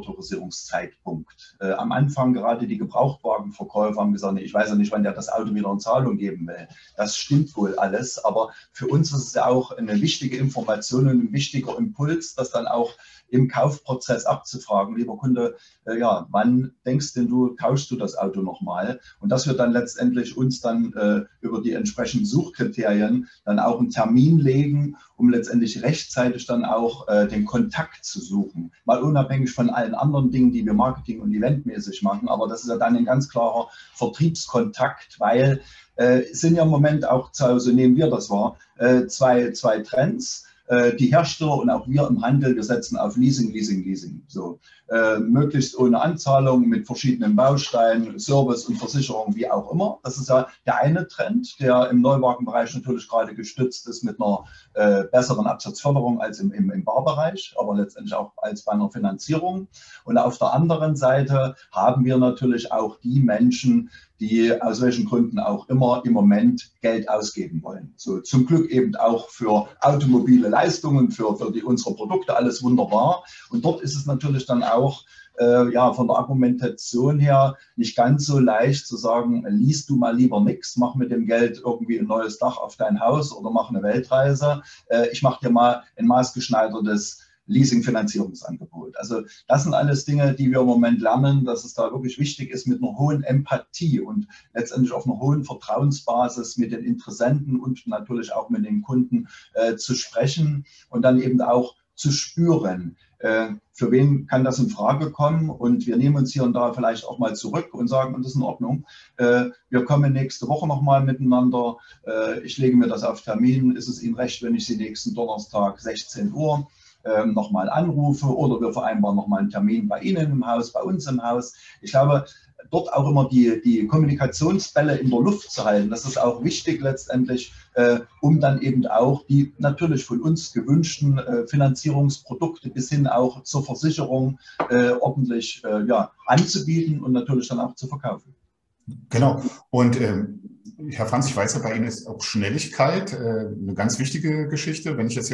Speaker 2: Wiedermotorisierungszeitpunkt. Am Anfang gerade die Gebrauchtwagenverkäufer haben gesagt, nee, ich weiß ja nicht, wann der das Auto wieder in Zahlung geben will. Das stimmt wohl alles, aber für uns ist es ja auch eine wichtige Information und ein wichtiger Impuls, das dann auch im Kaufprozess abzufragen, lieber Kunde, ja, wann denkst denn du, tauschst du das Auto nochmal? Und dass wir dann letztendlich uns dann über die entsprechenden Suchkriterien dann auch einen Termin legen, um letztendlich rechtzeitig dann auch den Kontakt zu suchen. Mal unabhängig von allen anderen Dingen, die wir marketing- und eventmäßig machen, aber das ist ja dann ein ganz klarer Vertriebskontakt, weil es sind ja im Moment auch, so nehmen wir das wahr, zwei Trends. Die Hersteller und auch wir im Handel, wir setzen auf Leasing, Leasing, Leasing. So, möglichst ohne Anzahlung mit verschiedenen Bausteinen, Service und Versicherung, wie auch immer. Das ist ja der eine Trend, der im Neuwagenbereich natürlich gerade gestützt ist mit einer besseren Absatzförderung als im Barbereich, aber letztendlich auch als bei einer Finanzierung. Und auf der anderen Seite haben wir natürlich auch die Menschen, die aus welchen Gründen auch immer im Moment Geld ausgeben wollen. So, zum Glück eben auch für automobile Leistungen, für unsere Produkte, alles wunderbar. Und dort ist es natürlich dann auch ja, von der Argumentation her nicht ganz so leicht zu sagen, liest du mal lieber nichts, mach mit dem Geld irgendwie ein neues Dach auf dein Haus oder mach eine Weltreise. Ich mache dir mal ein maßgeschneidertes Leasing-Finanzierungsangebot. Also das sind alles Dinge, die wir im Moment lernen, dass es da wirklich wichtig ist, mit einer hohen Empathie und letztendlich auf einer hohen Vertrauensbasis mit den Interessenten und natürlich auch mit den Kunden zu sprechen und dann eben auch zu spüren, für wen kann das in Frage kommen, und wir nehmen uns hier und da vielleicht auch mal zurück und sagen, und das ist in Ordnung, wir kommen nächste Woche nochmal miteinander, ich lege mir das auf Termin, ist es Ihnen recht, wenn ich Sie nächsten Donnerstag 16 Uhr nochmal anrufe, oder wir vereinbaren nochmal einen Termin bei Ihnen im Haus, bei uns im Haus. Ich glaube, dort auch immer die Kommunikationsbälle in der Luft zu halten, das ist auch wichtig letztendlich, um dann eben auch die natürlich von uns gewünschten Finanzierungsprodukte bis hin auch zur Versicherung ordentlich ja, anzubieten und natürlich dann auch zu verkaufen.
Speaker 1: Genau. Und Herr Franz, ich weiß ja, bei Ihnen ist auch Schnelligkeit eine ganz wichtige Geschichte. Wenn ich jetzt hier auf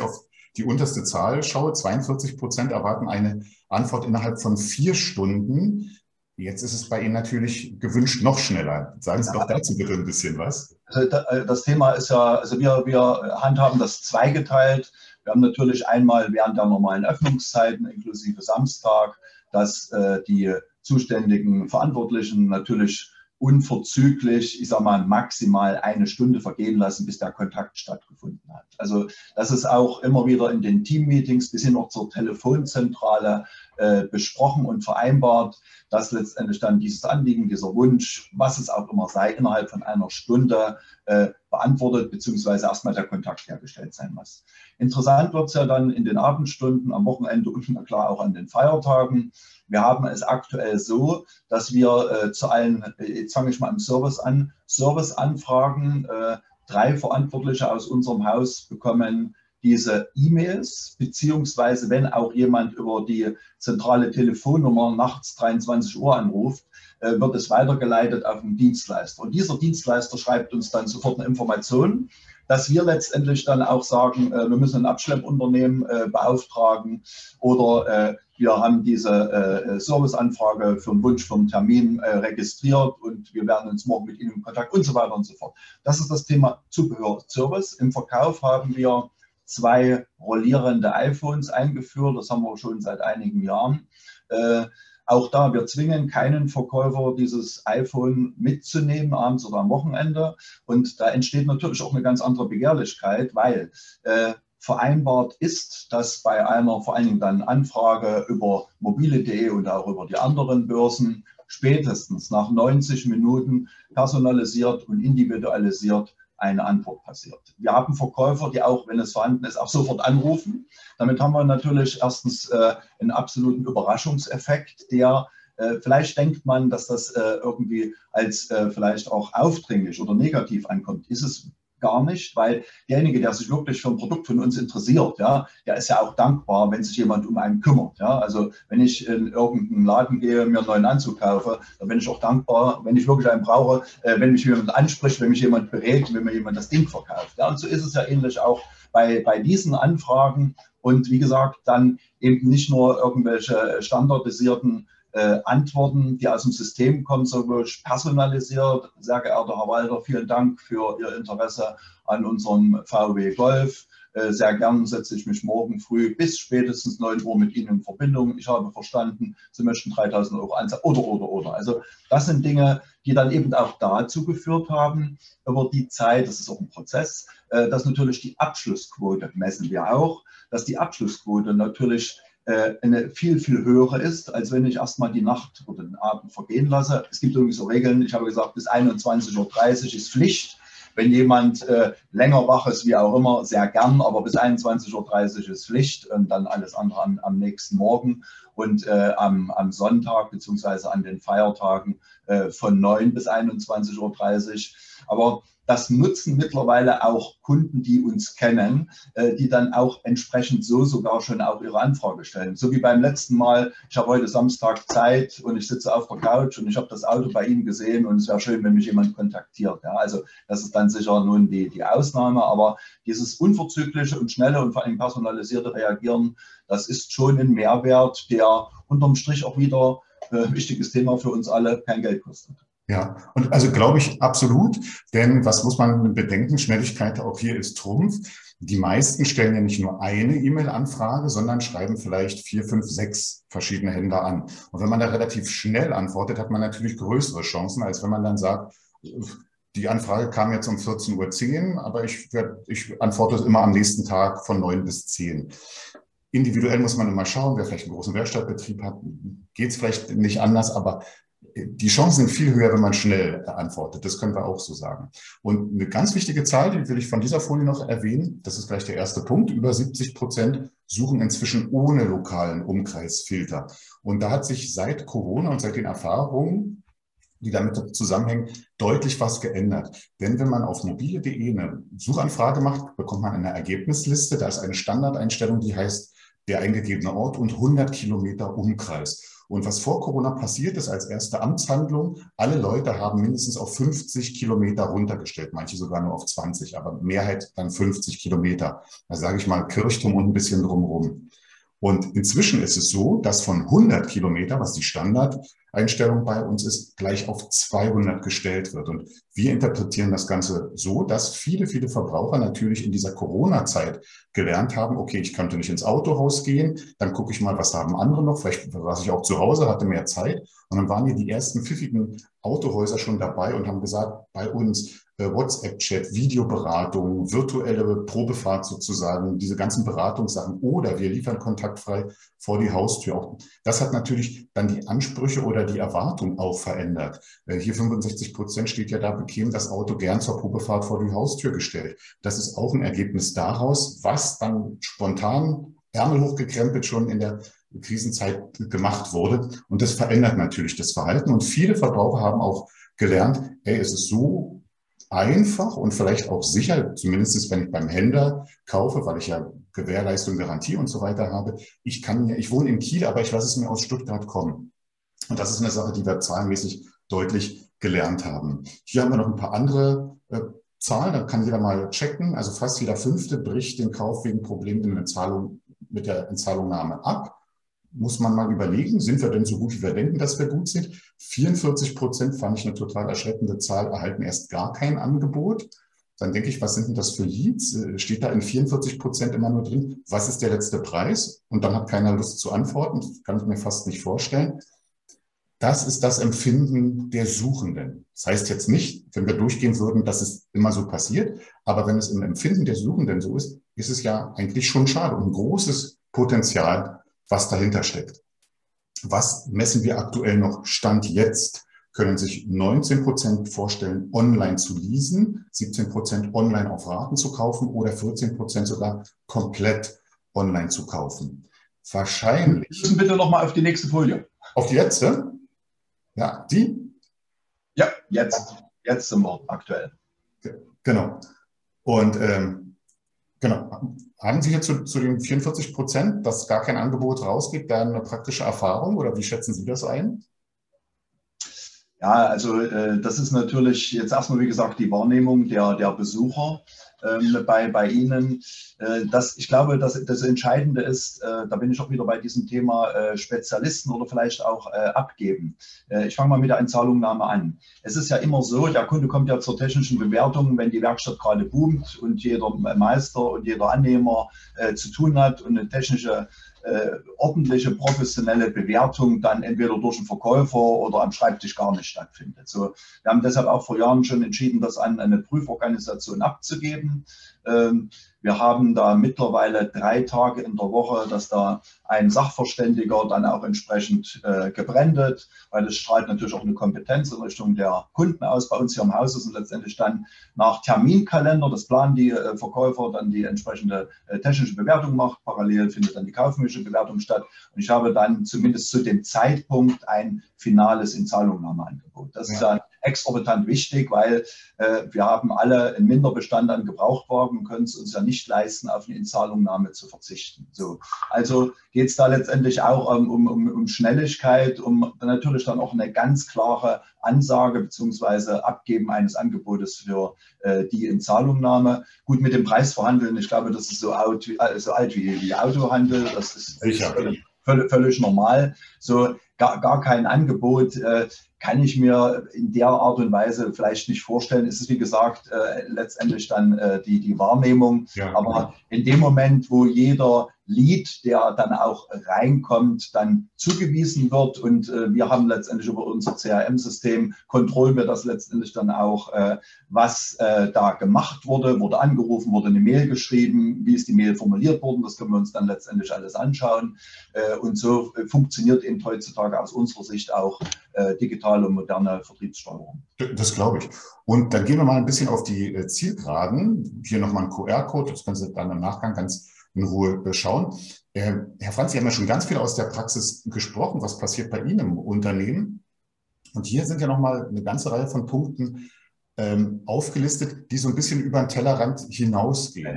Speaker 1: die unterste Zahl schaue, 42% erwarten eine Antwort innerhalb von 4 Stunden. Jetzt ist es bei Ihnen natürlich gewünscht noch schneller. Sagen Sie doch dazu bitte ein bisschen was.
Speaker 2: Also das Thema ist ja, also wir handhaben das zweigeteilt. Wir haben natürlich einmal während der normalen Öffnungszeiten inklusive Samstag, dass die zuständigen Verantwortlichen natürlich unverzüglich, ich sage mal, maximal 1 Stunde vergehen lassen, bis der Kontakt stattgefunden hat. Also das ist auch immer wieder in den Teammeetings bis hin auch zur Telefonzentrale besprochen und vereinbart, dass letztendlich dann dieses Anliegen, dieser Wunsch, was es auch immer sei, innerhalb von 1 Stunde beantwortet bzw. erstmal der Kontakt hergestellt sein muss. Interessant wird es ja dann in den Abendstunden, am Wochenende und na klar auch an den Feiertagen. Wir haben es aktuell so, dass wir zu allen, jetzt fange ich mal im Service an, Serviceanfragen, 3 Verantwortliche aus unserem Haus bekommen diese E-Mails, beziehungsweise wenn auch jemand über die zentrale Telefonnummer nachts 23 Uhr anruft, wird es weitergeleitet auf einen Dienstleister. Und dieser Dienstleister schreibt uns dann sofort eine Information, dass wir letztendlich dann auch sagen, wir müssen ein Abschleppunternehmen beauftragen oder wir haben diese Serviceanfrage für einen Wunsch vom Termin registriert und wir werden uns morgen mit Ihnen in Kontakt und so weiter und so fort. Das ist das Thema Zubehör-Service. Im Verkauf haben wir 2 rollierende iPhones eingeführt. Das haben wir schon seit einigen Jahren. Auch da, wir zwingen keinen Verkäufer, dieses iPhone mitzunehmen, abends oder am Wochenende. Und da entsteht natürlich auch eine ganz andere Begehrlichkeit, weil vereinbart ist, dass bei einer vor allen Dingen dann Anfrage über mobile.de und auch über die anderen Börsen spätestens nach 90 Minuten personalisiert und individualisiert eine Antwort passiert. Wir haben Verkäufer, die auch, wenn es vorhanden ist, auch sofort anrufen. Damit haben wir natürlich erstens einen absoluten Überraschungseffekt, der vielleicht denkt man, dass das irgendwie als vielleicht auch aufdringlich oder negativ ankommt. Ist es gar nicht, weil derjenige, der sich wirklich für ein Produkt von uns interessiert, ja, der ist ja auch dankbar, wenn sich jemand um einen kümmert. Ja. Also wenn ich in irgendeinen Laden gehe, mir einen neuen Anzug kaufe, dann bin ich auch dankbar, wenn ich wirklich einen brauche, wenn mich jemand anspricht, wenn mich jemand berät, wenn mir jemand das Ding verkauft. Ja. Und so ist es ja ähnlich auch bei diesen Anfragen. Und wie gesagt, dann eben nicht nur irgendwelche standardisierten Antworten, die aus dem System kommen, so wirklich personalisiert. Sehr geehrter Herr Walter, vielen Dank für Ihr Interesse an unserem VW Golf. Sehr gern setze ich mich morgen früh bis spätestens 9 Uhr mit Ihnen in Verbindung. Ich habe verstanden, Sie möchten 3.000 Euro anzahlen oder. Also das sind Dinge, die dann eben auch dazu geführt haben, über die Zeit, das ist auch ein Prozess, dass natürlich die Abschlussquote, messen wir auch, dass die Abschlussquote natürlich eine viel, viel höhere ist, als wenn ich erstmal die Nacht oder den Abend vergehen lasse. Es gibt irgendwie so Regeln, ich habe gesagt, bis 21:30 Uhr ist Pflicht. Wenn jemand länger wach ist, wie auch immer, sehr gern, aber bis 21:30 Uhr ist Pflicht und dann alles andere am nächsten Morgen und am Sonntag bzw. an den Feiertagen von 9 bis 21:30 Uhr. Aber das nutzen mittlerweile auch Kunden, die uns kennen, die dann auch entsprechend so sogar schon auch ihre Anfrage stellen. So wie beim letzten Mal, ich habe heute Samstag Zeit und ich sitze auf der Couch und ich habe das Auto bei Ihnen gesehen und es wäre schön, wenn mich jemand kontaktiert. Ja, also das ist dann sicher nun die Ausnahme, aber dieses unverzügliche und schnelle und vor allem personalisierte Reagieren, das ist schon ein Mehrwert, der unterm Strich auch wieder, wichtiges Thema für uns alle, kein Geld kostet.
Speaker 1: Ja, und also glaube ich absolut, denn was muss man bedenken? Schnelligkeit auch hier ist Trumpf. Die meisten stellen ja nicht nur eine E-Mail-Anfrage, sondern schreiben vielleicht 4, 5, 6 verschiedene Händler an. Und wenn man da relativ schnell antwortet, hat man natürlich größere Chancen, als wenn man dann sagt, die Anfrage kam jetzt um 14:10 Uhr, aber ich antworte immer am nächsten Tag von 9 bis 10. Individuell muss man immer schauen, wer vielleicht einen großen Werkstattbetrieb hat, geht es vielleicht nicht anders, aber die Chancen sind viel höher, wenn man schnell antwortet. Das können wir auch so sagen. Und eine ganz wichtige Zahl, die will ich von dieser Folie noch erwähnen, das ist gleich der erste Punkt, über 70% suchen inzwischen ohne lokalen Umkreisfilter. Und da hat sich seit Corona und seit den Erfahrungen, die damit zusammenhängen, deutlich was geändert. Denn wenn man auf mobile.de eine Suchanfrage macht, bekommt man eine Ergebnisliste. Da ist eine Standardeinstellung, die heißt der eingegebene Ort und 100 Kilometer Umkreis. Und was vor Corona passiert ist als erste Amtshandlung, alle Leute haben mindestens auf 50 Kilometer runtergestellt, manche sogar nur auf 20, aber Mehrheit dann 50 Kilometer. Da sage ich mal Kirchturm und ein bisschen drumherum. Und inzwischen ist es so, dass von 100 Kilometer, was die Standardeinstellung bei uns ist, gleich auf 200 gestellt wird. Und wir interpretieren das Ganze so, dass viele, viele Verbraucher natürlich in dieser Corona-Zeit gelernt haben, okay, ich könnte nicht ins Autohaus gehen, dann gucke ich mal, was haben andere noch, vielleicht was ich auch zu Hause, hatte mehr Zeit. Und dann waren hier die ersten pfiffigen Autohäuser schon dabei und haben gesagt, bei uns WhatsApp-Chat, Videoberatung, virtuelle Probefahrt sozusagen, diese ganzen Beratungssachen oder wir liefern kontaktfrei vor die Haustür. Auch das hat natürlich dann die Ansprüche oder die Erwartung auch verändert. Hier 65% steht ja da, bekämen das Auto gern zur Probefahrt vor die Haustür gestellt. Das ist auch ein Ergebnis daraus, was dann spontan Ärmel hochgekrempelt schon in der Krisenzeit gemacht wurde. Und das verändert natürlich das Verhalten. Und viele Verbraucher haben auch gelernt, hey, es ist so einfach und vielleicht auch sicher, zumindest wenn ich beim Händler kaufe, weil ich ja Gewährleistung, Garantie und so weiter habe. Ich wohne in Kiel, aber ich lasse es mir aus Stuttgart kommen. Und das ist eine Sache, die wir zahlenmäßig deutlich gelernt haben. Hier haben wir noch ein paar andere Zahlen, da kann jeder mal checken. Also fast jeder Fünfte bricht den Kauf wegen Problemen in der Zahlung, mit der Entzahlungnahme ab. Muss man mal überlegen, sind wir denn so gut, wie wir denken, dass wir gut sind? 44% fand ich eine total erschreckende Zahl, erhalten erst gar kein Angebot. Dann denke ich, was sind denn das für Leads? Steht da in 44% immer nur drin, was ist der letzte Preis? Und dann hat keiner Lust zu antworten. Das kann ich mir fast nicht vorstellen. Das ist das Empfinden der Suchenden. Das heißt jetzt nicht, wenn wir durchgehen würden, dass es immer so passiert. Aber wenn es im Empfinden der Suchenden so ist, ist es ja eigentlich schon schade und ein großes Potenzial, was dahinter steckt. Was messen wir aktuell noch? Stand jetzt können sich 19% vorstellen, online zu leasen, 17% online auf Raten zu kaufen oder 14% sogar komplett online zu kaufen. Wahrscheinlich.
Speaker 2: Wir müssen bitte nochmal auf die nächste Folie.
Speaker 1: Auf die letzte? Ja, die?
Speaker 2: Ja, jetzt. Jetzt sind wir aktuell.
Speaker 1: Genau. Und genau. Haben Sie hier zu den 44%, dass gar kein Angebot rausgeht, da eine praktische Erfahrung oder wie schätzen Sie das ein?
Speaker 2: Ja, also das ist natürlich jetzt erstmal, wie gesagt, die Wahrnehmung der Besucher bei Ihnen. Ich glaube, das Entscheidende ist, da bin ich auch wieder bei diesem Thema Spezialisten oder vielleicht auch abgeben. Ich fange mal mit der Entzahlungnahme an. Es ist ja immer so, der Kunde kommt ja zur technischen Bewertung, wenn die Werkstatt gerade boomt und jeder Meister und jeder Annehmer zu tun hat und eine technische ordentliche, professionelle Bewertung dann entweder durch einen Verkäufer oder am Schreibtisch gar nicht stattfindet. So, wir haben deshalb auch vor Jahren schon entschieden, das an eine Prüforganisation abzugeben. Wir haben da mittlerweile 3 Tage in der Woche, dass da ein Sachverständiger dann auch entsprechend gebrandet, weil es strahlt natürlich auch eine Kompetenz in Richtung der Kunden aus. Bei uns hier im Haus ist und letztendlich dann nach Terminkalender, das planen die Verkäufer, dann die entsprechende technische Bewertung macht. Parallel findet dann die kaufmännische Bewertung statt. Und ich habe dann zumindest zu dem Zeitpunkt ein finales Inzahlungnahmeangebot. Das ist ja exorbitant wichtig, weil wir haben alle einen Minderbestand an Gebrauchtwagen und können es uns ja nicht leisten, auf eine Inzahlungnahme zu verzichten. So, also geht es da letztendlich auch um Schnelligkeit, um natürlich dann auch eine ganz klare Ansage bzw. Abgeben eines Angebotes für die Inzahlungnahme. Gut, mit dem Preis verhandeln, ich glaube, das ist so alt wie Autohandel, das ist völlig normal. So gar kein Angebot kann ich mir in der Art und Weise vielleicht nicht vorstellen. Es ist, wie gesagt, letztendlich dann die Wahrnehmung. Ja, aber in dem Moment, wo jeder Lead, der dann auch reinkommt, dann zugewiesen wird und wir haben letztendlich über unser CRM-System, kontrollieren wir das letztendlich dann auch, was da gemacht wurde angerufen, wurde eine Mail geschrieben, wie ist die Mail formuliert worden, das können wir uns dann letztendlich alles anschauen und so funktioniert eben heutzutage aus unserer Sicht auch digitale und moderne Vertriebssteuerung.
Speaker 1: Das glaube ich. Und dann gehen wir mal ein bisschen auf die Zielgeraden. Hier nochmal ein QR-Code, das können Sie dann im Nachgang ganz in Ruhe schauen. Herr Franz, Sie haben ja schon ganz viel aus der Praxis gesprochen. Was passiert bei Ihnen im Unternehmen? Und hier sind ja nochmal eine ganze Reihe von Punkten aufgelistet, die so ein bisschen über den Tellerrand hinausgehen.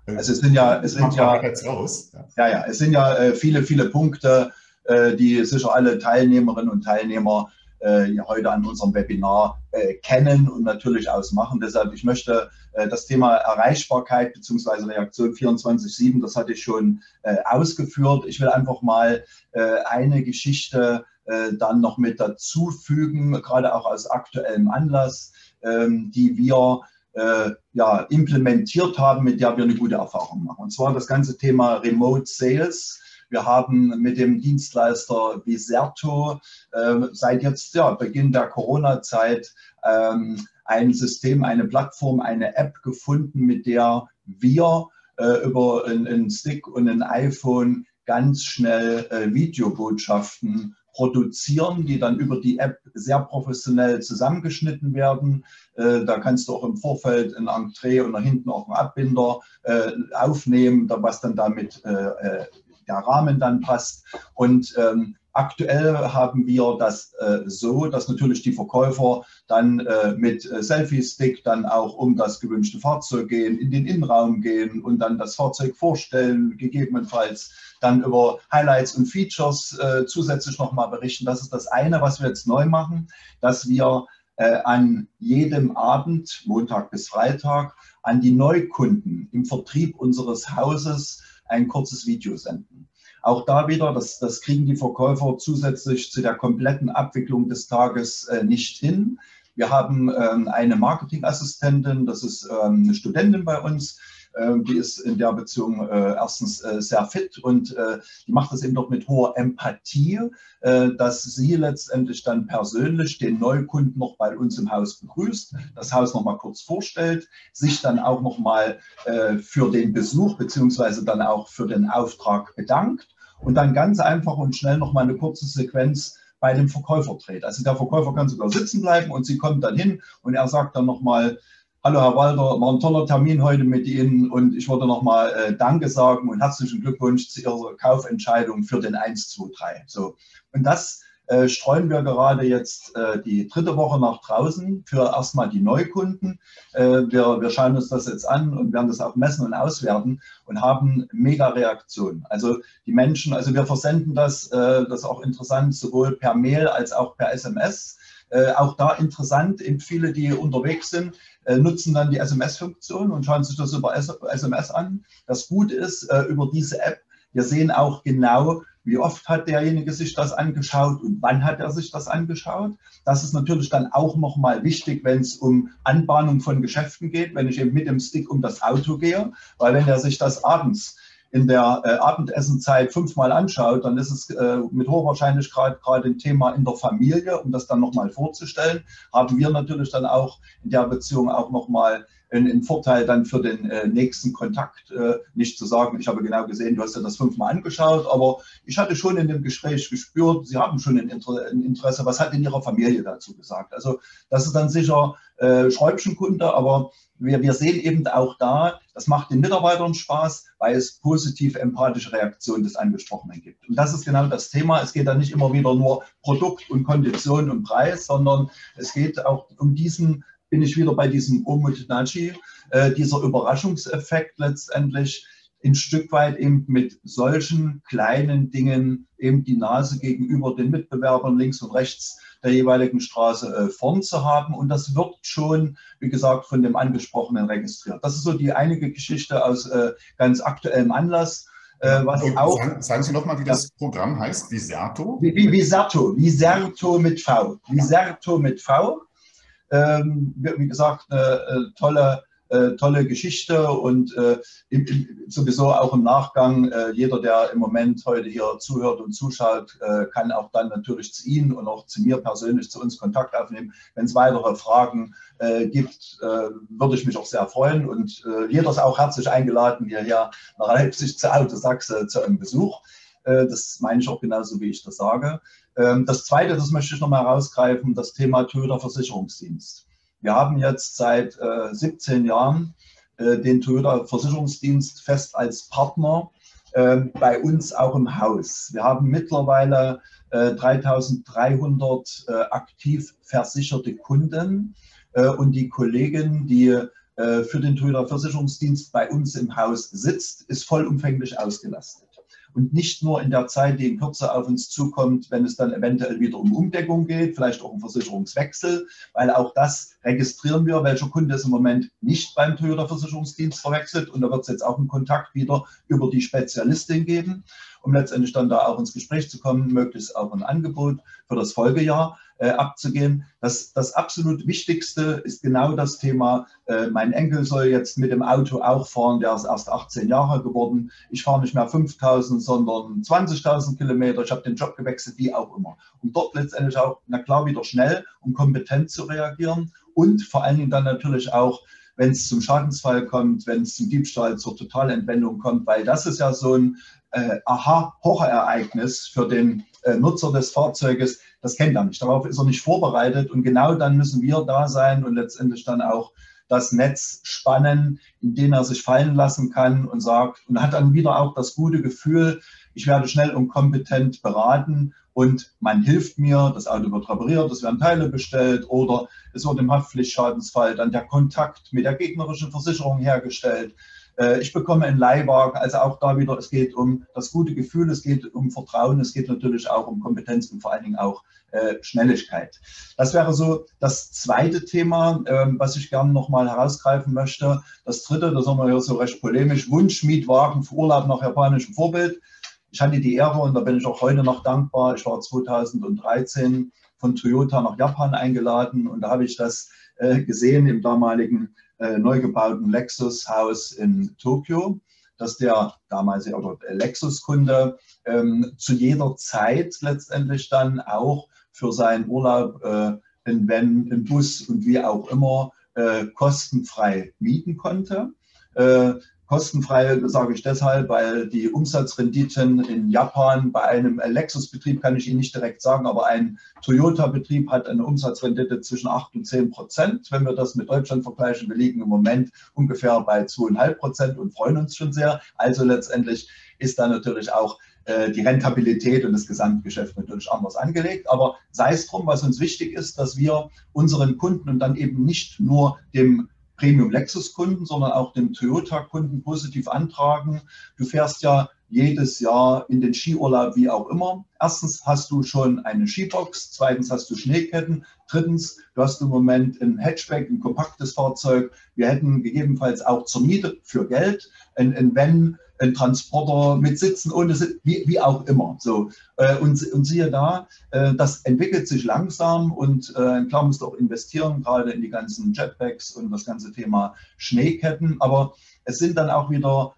Speaker 2: Also es sind ja,
Speaker 1: raus.
Speaker 2: Es sind ja viele, viele Punkte, die sicher alle Teilnehmerinnen und Teilnehmer heute an unserem Webinar kennen und natürlich ausmachen. Deshalb, ich möchte das Thema Erreichbarkeit bzw. Reaktion 24/7, das hatte ich schon ausgeführt. Ich will einfach mal eine Geschichte dann noch mit dazu fügen, gerade auch aus aktuellem Anlass, die wir implementiert haben, mit der wir eine gute Erfahrung machen. Und zwar das ganze Thema Remote Sales. Wir haben mit dem Dienstleister Viserto seit jetzt Beginn der Corona-Zeit ein System, eine Plattform, eine App gefunden, mit der wir über einen Stick und ein iPhone ganz schnell Videobotschaften produzieren, die dann über die App sehr professionell zusammengeschnitten werden. Da kannst du auch im Vorfeld ein Entree und nach hinten auch einen Abbinder aufnehmen, was dann damit der Rahmen dann passt. Und aktuell haben wir das so, dass natürlich die Verkäufer dann mit Selfie-Stick dann auch um das gewünschte Fahrzeug gehen, in den Innenraum gehen und dann das Fahrzeug vorstellen, gegebenenfalls dann über Highlights und Features zusätzlich nochmal berichten. Das ist das eine, was wir jetzt neu machen, dass wir an jedem Abend, Montag bis Freitag, an die Neukunden im Vertrieb unseres Hauses ein kurzes Video senden. Auch da wieder, das kriegen die Verkäufer zusätzlich zu der kompletten Abwicklung des Tages nicht hin. Wir haben eine Marketingassistentin, das ist eine Studentin bei uns, die ist in der Beziehung erstens sehr fit und die macht das eben doch mit hoher Empathie, dass sie letztendlich dann persönlich den Neukunden noch bei uns im Haus begrüßt, das Haus noch mal kurz vorstellt, sich dann auch noch mal für den Besuch beziehungsweise dann auch für den Auftrag bedankt und dann ganz einfach und schnell noch mal eine kurze Sequenz bei dem Verkäufer dreht. Also der Verkäufer kann sogar sitzen bleiben und sie kommt dann hin und er sagt dann noch mal: Hallo Herr Walter, war ein toller Termin heute mit Ihnen und ich wollte nochmal Danke sagen und herzlichen Glückwunsch zu Ihrer Kaufentscheidung für den 1, 2, 3. So. Und das streuen wir gerade jetzt die 3. Woche nach draußen für erstmal die Neukunden. Wir schauen uns das jetzt an und werden das auch messen und auswerten und haben mega Reaktionen. Also die Menschen, also wir versenden das ist auch interessant, sowohl per Mail als auch per SMS. Auch da interessant, eben viele, die unterwegs sind, nutzen dann die SMS-Funktion und schauen sich das über SMS an. Das Gute ist, über diese App, wir sehen auch genau, wie oft hat derjenige sich das angeschaut und wann hat er sich das angeschaut. Das ist natürlich dann auch nochmal wichtig, wenn es um Anbahnung von Geschäften geht, wenn ich eben mit dem Stick um das Auto gehe, weil wenn er sich das abends in der Abendessenzeit 5-mal anschaut, dann ist es mit hoher Wahrscheinlichkeit gerade ein Thema in der Familie, um das dann nochmal vorzustellen, haben wir natürlich dann auch in der Beziehung auch nochmal einen Vorteil dann für den nächsten Kontakt, nicht zu sagen, ich habe genau gesehen, du hast dir das 5-mal angeschaut, aber ich hatte schon in dem Gespräch gespürt, Sie haben schon ein Interesse, was hat denn Ihre Familie dazu gesagt? Also das ist dann sicher Schräubchenkunde, aber wir sehen eben auch da, das macht den Mitarbeitern Spaß, weil es positiv empathische Reaktionen des Angesprochenen gibt. Und das ist genau das Thema. Es geht dann nicht immer wieder nur Produkt und Kondition und Preis, sondern es geht auch um diesen, bin ich wieder bei diesem Omotenaji, dieser Überraschungseffekt letztendlich, ein Stück weit eben mit solchen kleinen Dingen eben die Nase gegenüber den Mitbewerbern links und rechts der jeweiligen Straße vorn zu haben. Und das wird schon, wie gesagt, von dem Angesprochenen registriert. Das ist so die einige Geschichte aus ganz aktuellem Anlass. Was auch,
Speaker 1: sagen Sie nochmal, wie das Programm heißt? Viserto?
Speaker 2: Viserto mit V. Viserto mit V. Wie gesagt, tolle Geschichte und sowieso auch im Nachgang, jeder, der im Moment heute hier zuhört und zuschaut, kann auch dann natürlich zu Ihnen und auch zu mir persönlich, zu uns Kontakt aufnehmen. Wenn es weitere Fragen gibt, würde ich mich auch sehr freuen und jeder ist auch herzlich eingeladen, hierher nach Leipzig zu Autosachse zu einem Besuch. Das meine ich auch genauso, wie ich das sage. Das Zweite, das möchte ich nochmal herausgreifen, das Thema Toyota Versicherungsdienst. Wir haben jetzt seit 17 Jahren den Toyota Versicherungsdienst fest als Partner bei uns auch im Haus. Wir haben mittlerweile 3.300 aktiv versicherte Kunden und die Kollegen, die für den Toyota Versicherungsdienst bei uns im Haus sitzt, ist vollumfänglich ausgelastet. Und nicht nur in der Zeit, die in Kürze auf uns zukommt, wenn es dann eventuell wieder um Umdeckung geht, vielleicht auch um Versicherungswechsel, weil auch das registrieren wir, welcher Kunde ist im Moment nicht beim Toyota Versicherungsdienst verwechselt. Und da wird es jetzt auch einen Kontakt wieder über die Spezialistin geben, um letztendlich dann da auch ins Gespräch zu kommen, möglichst auch ein Angebot für das Folgejahr abzugehen. Das absolut Wichtigste ist genau das Thema, mein Enkel soll jetzt mit dem Auto auch fahren, der ist erst 18 Jahre geworden. Ich fahre nicht mehr 5.000, sondern 20.000 Kilometer. Ich habe den Job gewechselt, wie auch immer. Um dort letztendlich auch, na klar, wieder schnell und kompetent zu reagieren und vor allen Dingen dann natürlich auch, wenn es zum Schadensfall kommt, wenn es zum Diebstahl, zur Totalentwendung kommt, weil das ist ja so ein Aha-Horrorereignis für den Nutzer des Fahrzeuges. Das kennt er nicht. Darauf ist er nicht vorbereitet und genau dann müssen wir da sein und letztendlich dann auch das Netz spannen, in dem er sich fallen lassen kann und sagt und hat dann wieder auch das gute Gefühl, ich werde schnell und kompetent beraten und man hilft mir, das Auto wird repariert, es werden Teile bestellt oder es wird im Haftpflichtschadensfall dann der Kontakt mit der gegnerischen Versicherung hergestellt. Ich bekomme einen Leihwagen, also auch da wieder, es geht um das gute Gefühl, es geht um Vertrauen, es geht natürlich auch um Kompetenz und vor allen Dingen auch Schnelligkeit. Das wäre so das zweite Thema, was ich gerne nochmal herausgreifen möchte. Das dritte, das haben wir ja so recht polemisch, Wunschmietwagen für Urlaub nach japanischem Vorbild. Ich hatte die Ehre und da bin ich auch heute noch dankbar. Ich war 2013 von Toyota nach Japan eingeladen und da habe ich das gesehen im damaligen neu gebauten Lexus-Haus in Tokio, dass der damalige Lexus-Kunde zu jeder Zeit letztendlich dann auch für seinen Urlaub in Van, im Bus und wie auch immer kostenfrei mieten konnte. Kostenfrei sage ich deshalb, weil die Umsatzrenditen in Japan bei einem Lexus-Betrieb, kann ich Ihnen nicht direkt sagen, aber ein Toyota-Betrieb hat eine Umsatzrendite zwischen 8 und 10%. Wenn wir das mit Deutschland vergleichen, wir liegen im Moment ungefähr bei 2,5% und freuen uns schon sehr. Also letztendlich ist da natürlich auch die Rentabilität und das Gesamtgeschäft natürlich anders angelegt. Aber sei es drum, was uns wichtig ist, dass wir unseren Kunden und dann eben nicht nur dem Premium-Lexus-Kunden, sondern auch dem Toyota-Kunden positiv antragen. Du fährst ja jedes Jahr in den Skiurlaub, wie auch immer. Erstens hast du schon eine Skibox, zweitens hast du Schneeketten, drittens, du hast im Moment ein Hatchback, ein kompaktes Fahrzeug. Wir hätten gegebenenfalls auch zur Miete für Geld ein Van, ein Transporter mit Sitzen, ohne Sitzen, wie auch immer. So, und siehe da, das entwickelt sich langsam und klar musst du auch investieren, gerade in die ganzen Jetpacks und das ganze Thema Schneeketten. Aber es sind dann auch wieder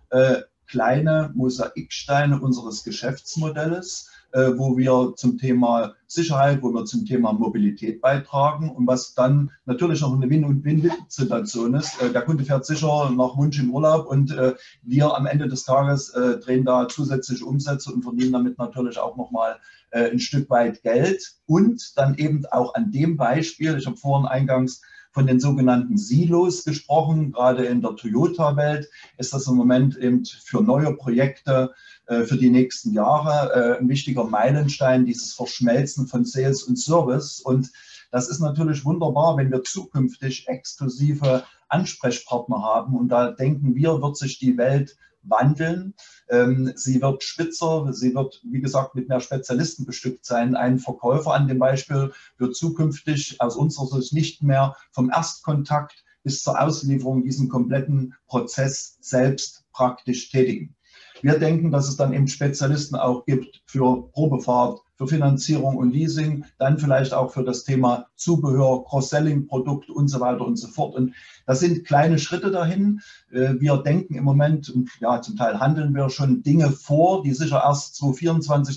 Speaker 2: kleine Mosaiksteine unseres Geschäftsmodells, wo wir zum Thema Sicherheit, wo wir zum Thema Mobilität beitragen und was dann natürlich noch eine Win- und Win-Win-Situation ist. Der Kunde fährt sicher nach Wunsch in Urlaub und wir am Ende des Tages drehen da zusätzliche Umsätze und verdienen damit natürlich auch nochmal ein Stück weit Geld und dann eben auch an dem Beispiel, ich habe vorhin eingangs von den sogenannten Silos gesprochen, gerade in der Toyota-Welt ist das im Moment eben für neue Projekte für die nächsten Jahre ein wichtiger Meilenstein, dieses Verschmelzen von Sales und Service. Und das ist natürlich wunderbar, wenn wir zukünftig exklusive Ansprechpartner haben. Und da denken wir, wird sich die Welt wandeln. Sie wird spitzer, sie wird, wie gesagt, mit mehr Spezialisten bestückt sein. Ein Verkäufer an dem Beispiel wird zukünftig aus unserer Sicht nicht mehr vom Erstkontakt bis zur Auslieferung diesen kompletten Prozess selbst praktisch tätigen. Wir denken, dass es dann eben Spezialisten auch gibt für Probefahrt, für Finanzierung und Leasing, dann vielleicht auch für das Thema Zubehör, Cross-Selling-Produkte und so weiter und so fort. Und das sind kleine Schritte dahin. Wir denken im Moment, und ja, zum Teil handeln wir schon Dinge vor, die sicher erst 2024,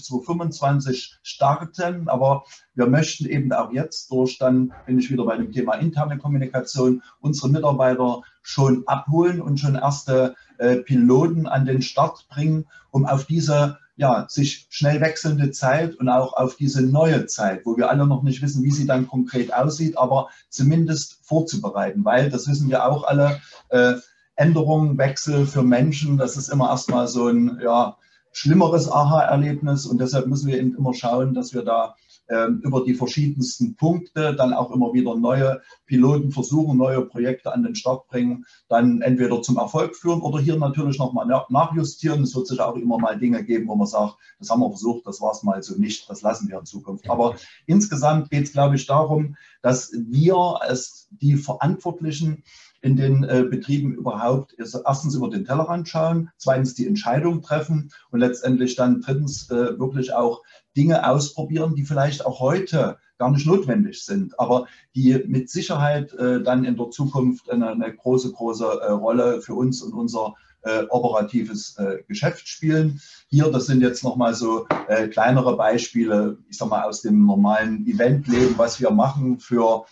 Speaker 2: 2025 starten. Aber wir möchten eben auch jetzt durch, dann bin ich wieder bei dem Thema interne Kommunikation, unsere Mitarbeiter schon abholen und schon erste Piloten an den Start bringen, um auf diese sich schnell wechselnde Zeit und auch auf diese neue Zeit, wo wir alle noch nicht wissen, wie sie dann konkret aussieht, aber zumindest vorzubereiten, weil, das wissen wir auch alle, Änderungen, Wechsel für Menschen, das ist immer erstmal so ein schlimmeres Aha-Erlebnis und deshalb müssen wir eben immer schauen, dass wir da über die verschiedensten Punkte dann auch immer wieder neue Pilotenversuche, neue Projekte an den Start bringen, dann entweder zum Erfolg führen oder hier natürlich nochmal nachjustieren. Es wird sicher auch immer mal Dinge geben, wo man sagt, das haben wir versucht, das war es mal so nicht, das lassen wir in Zukunft. Aber insgesamt geht es, glaube ich, darum, dass wir als die Verantwortlichen in den Betrieben überhaupt erstens über den Tellerrand schauen, zweitens die Entscheidung treffen und letztendlich dann drittens wirklich auch Dinge ausprobieren, die vielleicht auch heute gar nicht notwendig sind, aber die mit Sicherheit dann in der Zukunft eine große Rolle für uns und unser operatives Geschäft spielen. Hier, das sind jetzt nochmal so kleinere Beispiele, ich sag mal, aus dem normalen Eventleben, was wir machen für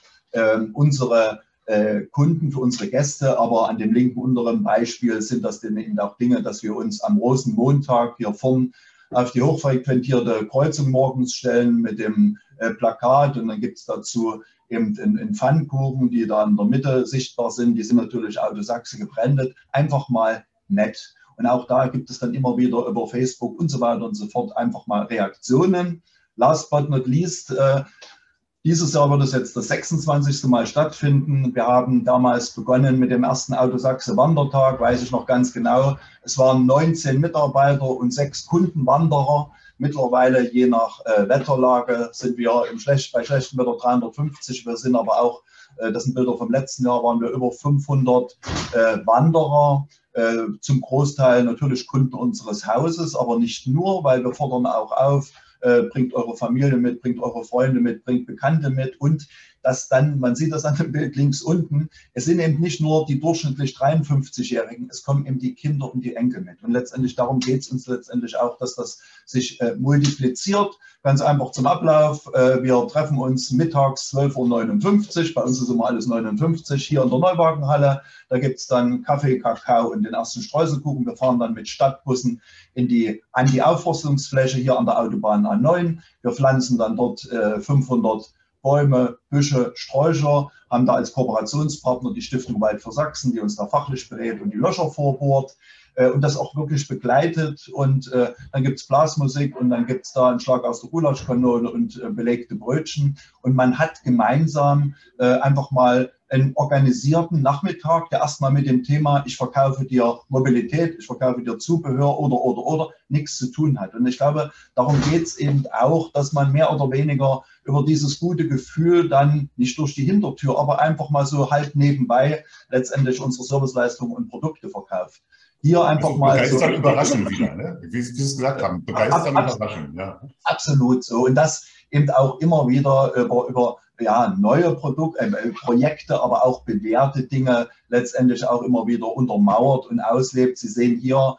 Speaker 2: unsere Kunden, für unsere Gäste, aber an dem linken unteren Beispiel sind das dann eben auch Dinge, dass wir uns am Rosenmontag hier vorn auf die hochfrequentierte Kreuzung morgens stellen mit dem Plakat und dann gibt es dazu eben in Pfannkuchen, die da in der Mitte sichtbar sind, die sind natürlich Auto Sachse gebrandet, einfach mal nett. Und auch da gibt es dann immer wieder über Facebook und so weiter und so fort einfach mal Reaktionen. Last but not least, dieses Jahr wird es jetzt das 26. Mal stattfinden. Wir haben damals begonnen mit dem ersten Auto Sachse Wandertag, weiß ich noch ganz genau. Es waren 19 Mitarbeiter und 6 Kundenwanderer. Mittlerweile, je nach Wetterlage, sind wir bei schlechtem Wetter 350. Wir sind aber auch, das sind Bilder vom letzten Jahr, waren wir über 500 Wanderer. Zum Großteil natürlich Kunden unseres Hauses, aber nicht nur, weil wir fordern auch auf, bringt eure Familie mit, bringt eure Freunde mit, bringt Bekannte mit und dass dann, man sieht das an dem Bild links unten, es sind eben nicht nur die durchschnittlich 53-Jährigen, es kommen eben die Kinder und die Enkel mit. Und letztendlich darum geht es uns letztendlich auch, dass das sich multipliziert. Ganz einfach zum Ablauf. Wir treffen uns mittags 12:59 Uhr. Bei uns ist immer alles 59 hier in der Neuwagenhalle. Da gibt es dann Kaffee, Kakao und den ersten Streuselkuchen. Wir fahren dann mit Stadtbussen an die Aufforstungsfläche hier an der Autobahn A9. Wir pflanzen dann dort 500 Bäume, Büsche, Sträucher, haben da als Kooperationspartner die Stiftung Wald für Sachsen, die uns da fachlich berät und die Löcher vorbohrt und das auch wirklich begleitet. Und dann gibt es Blasmusik und dann gibt es da einen Schlag aus der Gulaschkanone und belegte Brötchen. Und man hat gemeinsam einfach mal einen organisierten Nachmittag, der erstmal mit dem Thema, ich verkaufe dir Mobilität, ich verkaufe dir Zubehör oder nichts zu tun hat. Und ich glaube, darum geht es eben auch, dass man mehr oder weniger über dieses gute Gefühl dann nicht durch die Hintertür, aber einfach mal so halb nebenbei letztendlich unsere Serviceleistungen und Produkte verkauft. Hier einfach also mal
Speaker 1: begeistern, so überraschen wieder, ne? Wie Sie es gesagt haben, begeistern, überraschen. Ja.
Speaker 2: Absolut so. Und das eben auch immer wieder über neue Projekte, aber auch bewährte Dinge letztendlich auch immer wieder untermauert und auslebt. Sie sehen hier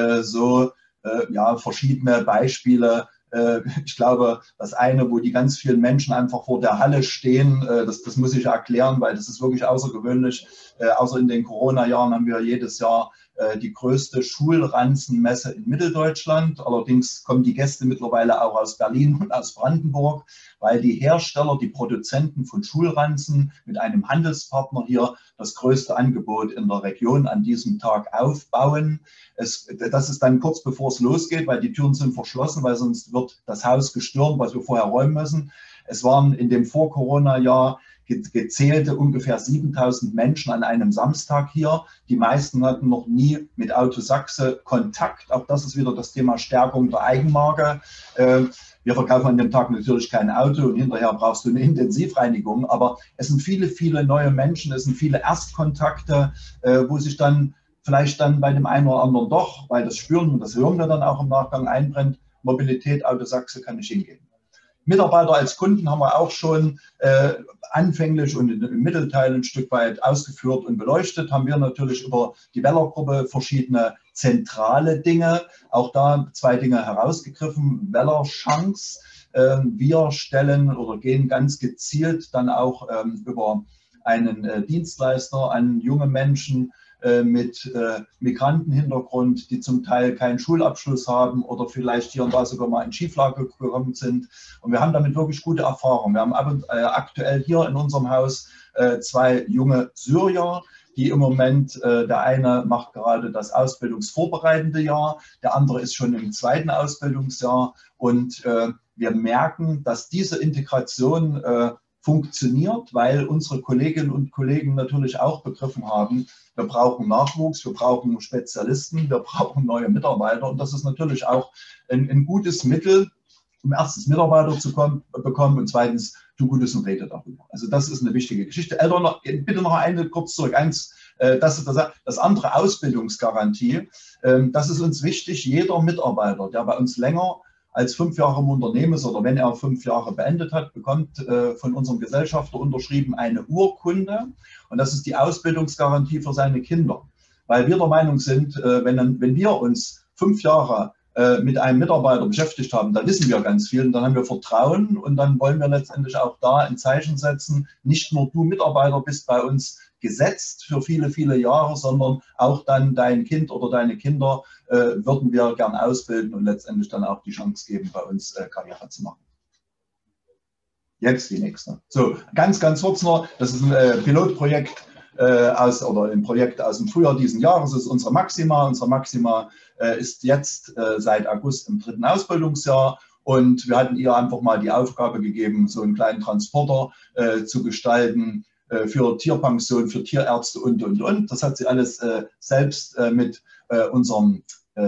Speaker 2: verschiedene Beispiele. Ich glaube, das eine, wo die ganz vielen Menschen einfach vor der Halle stehen, das muss ich erklären, weil das ist wirklich außergewöhnlich. Außer in den Corona-Jahren haben wir jedes Jahr die größte Schulranzenmesse in Mitteldeutschland. Allerdings kommen die Gäste mittlerweile auch aus Berlin und aus Brandenburg, weil die Hersteller, die Produzenten von Schulranzen mit einem Handelspartner hier das größte Angebot in der Region an diesem Tag aufbauen. Das ist dann kurz bevor es losgeht, weil die Türen sind verschlossen, weil sonst wird das Haus gestürmt, was wir vorher räumen müssen. Es waren in dem Vor-Corona-Jahr gezählte ungefähr 7.000 Menschen an einem Samstag hier. Die meisten hatten noch nie mit Auto Sachse Kontakt. Auch das ist wieder das Thema Stärkung der Eigenmarke. Wir verkaufen an dem Tag natürlich kein Auto und hinterher brauchst du eine Intensivreinigung. Aber es sind viele, viele neue Menschen, es sind viele Erstkontakte, wo sich dann vielleicht dann bei dem einen oder anderen doch, weil das spüren und das hören wir dann auch im Nachgang einbrennt, Mobilität, Auto Sachse kann nicht hingehen. Mitarbeiter als Kunden haben wir auch schon anfänglich und im Mittelteil ein Stück weit ausgeführt und beleuchtet. Haben wir natürlich über die Weller-Gruppe verschiedene zentrale Dinge. Auch da 2 Dinge herausgegriffen. Weller Chance. Wir stellen oder gehen ganz gezielt dann auch über einen Dienstleister an junge Menschen mit Migrantenhintergrund, die zum Teil keinen Schulabschluss haben oder vielleicht hier und da sogar mal in Schieflage gekommen sind. Und wir haben damit wirklich gute Erfahrungen. Wir haben aktuell hier in unserem Haus 2 junge Syrier, die im Moment, der eine macht gerade das ausbildungsvorbereitende Jahr, der andere ist schon im 2. Ausbildungsjahr und wir merken, dass diese Integration funktioniert, weil unsere Kolleginnen und Kollegen natürlich auch begriffen haben, wir brauchen Nachwuchs, wir brauchen Spezialisten, wir brauchen neue Mitarbeiter. Und das ist natürlich auch ein gutes Mittel, um erstens Mitarbeiter zu bekommen und zweitens tu Gutes und rede darüber. Also das ist eine wichtige Geschichte. Eltern, bitte noch eine kurz zurück. Das andere, Ausbildungsgarantie, das ist uns wichtig. Jeder Mitarbeiter, der bei uns länger als 5 Jahre im Unternehmen ist oder wenn er 5 Jahre beendet hat, bekommt von unserem Gesellschafter unterschrieben eine Urkunde. Und das ist die Ausbildungsgarantie für seine Kinder. Weil wir der Meinung sind, wenn wir uns 5 Jahre mit einem Mitarbeiter beschäftigt haben, da wissen wir ganz viel und dann haben wir Vertrauen und dann wollen wir letztendlich auch da ein Zeichen setzen. Nicht nur du Mitarbeiter bist bei uns gesetzt für viele, viele Jahre, sondern auch dann dein Kind oder deine Kinder würden wir gern ausbilden und letztendlich dann auch die Chance geben, bei uns Karriere zu machen. Jetzt die nächste. So, ganz, ganz kurz noch, das ist ein Pilotprojekt ein Projekt aus dem Frühjahr diesen Jahres, das ist unsere Maxima. Unsere Maxima ist jetzt seit August im 3. Ausbildungsjahr und wir hatten ihr einfach mal die Aufgabe gegeben, so einen kleinen Transporter zu gestalten für Tierpension, für Tierärzte und. Das hat sie alles selbst mit unserem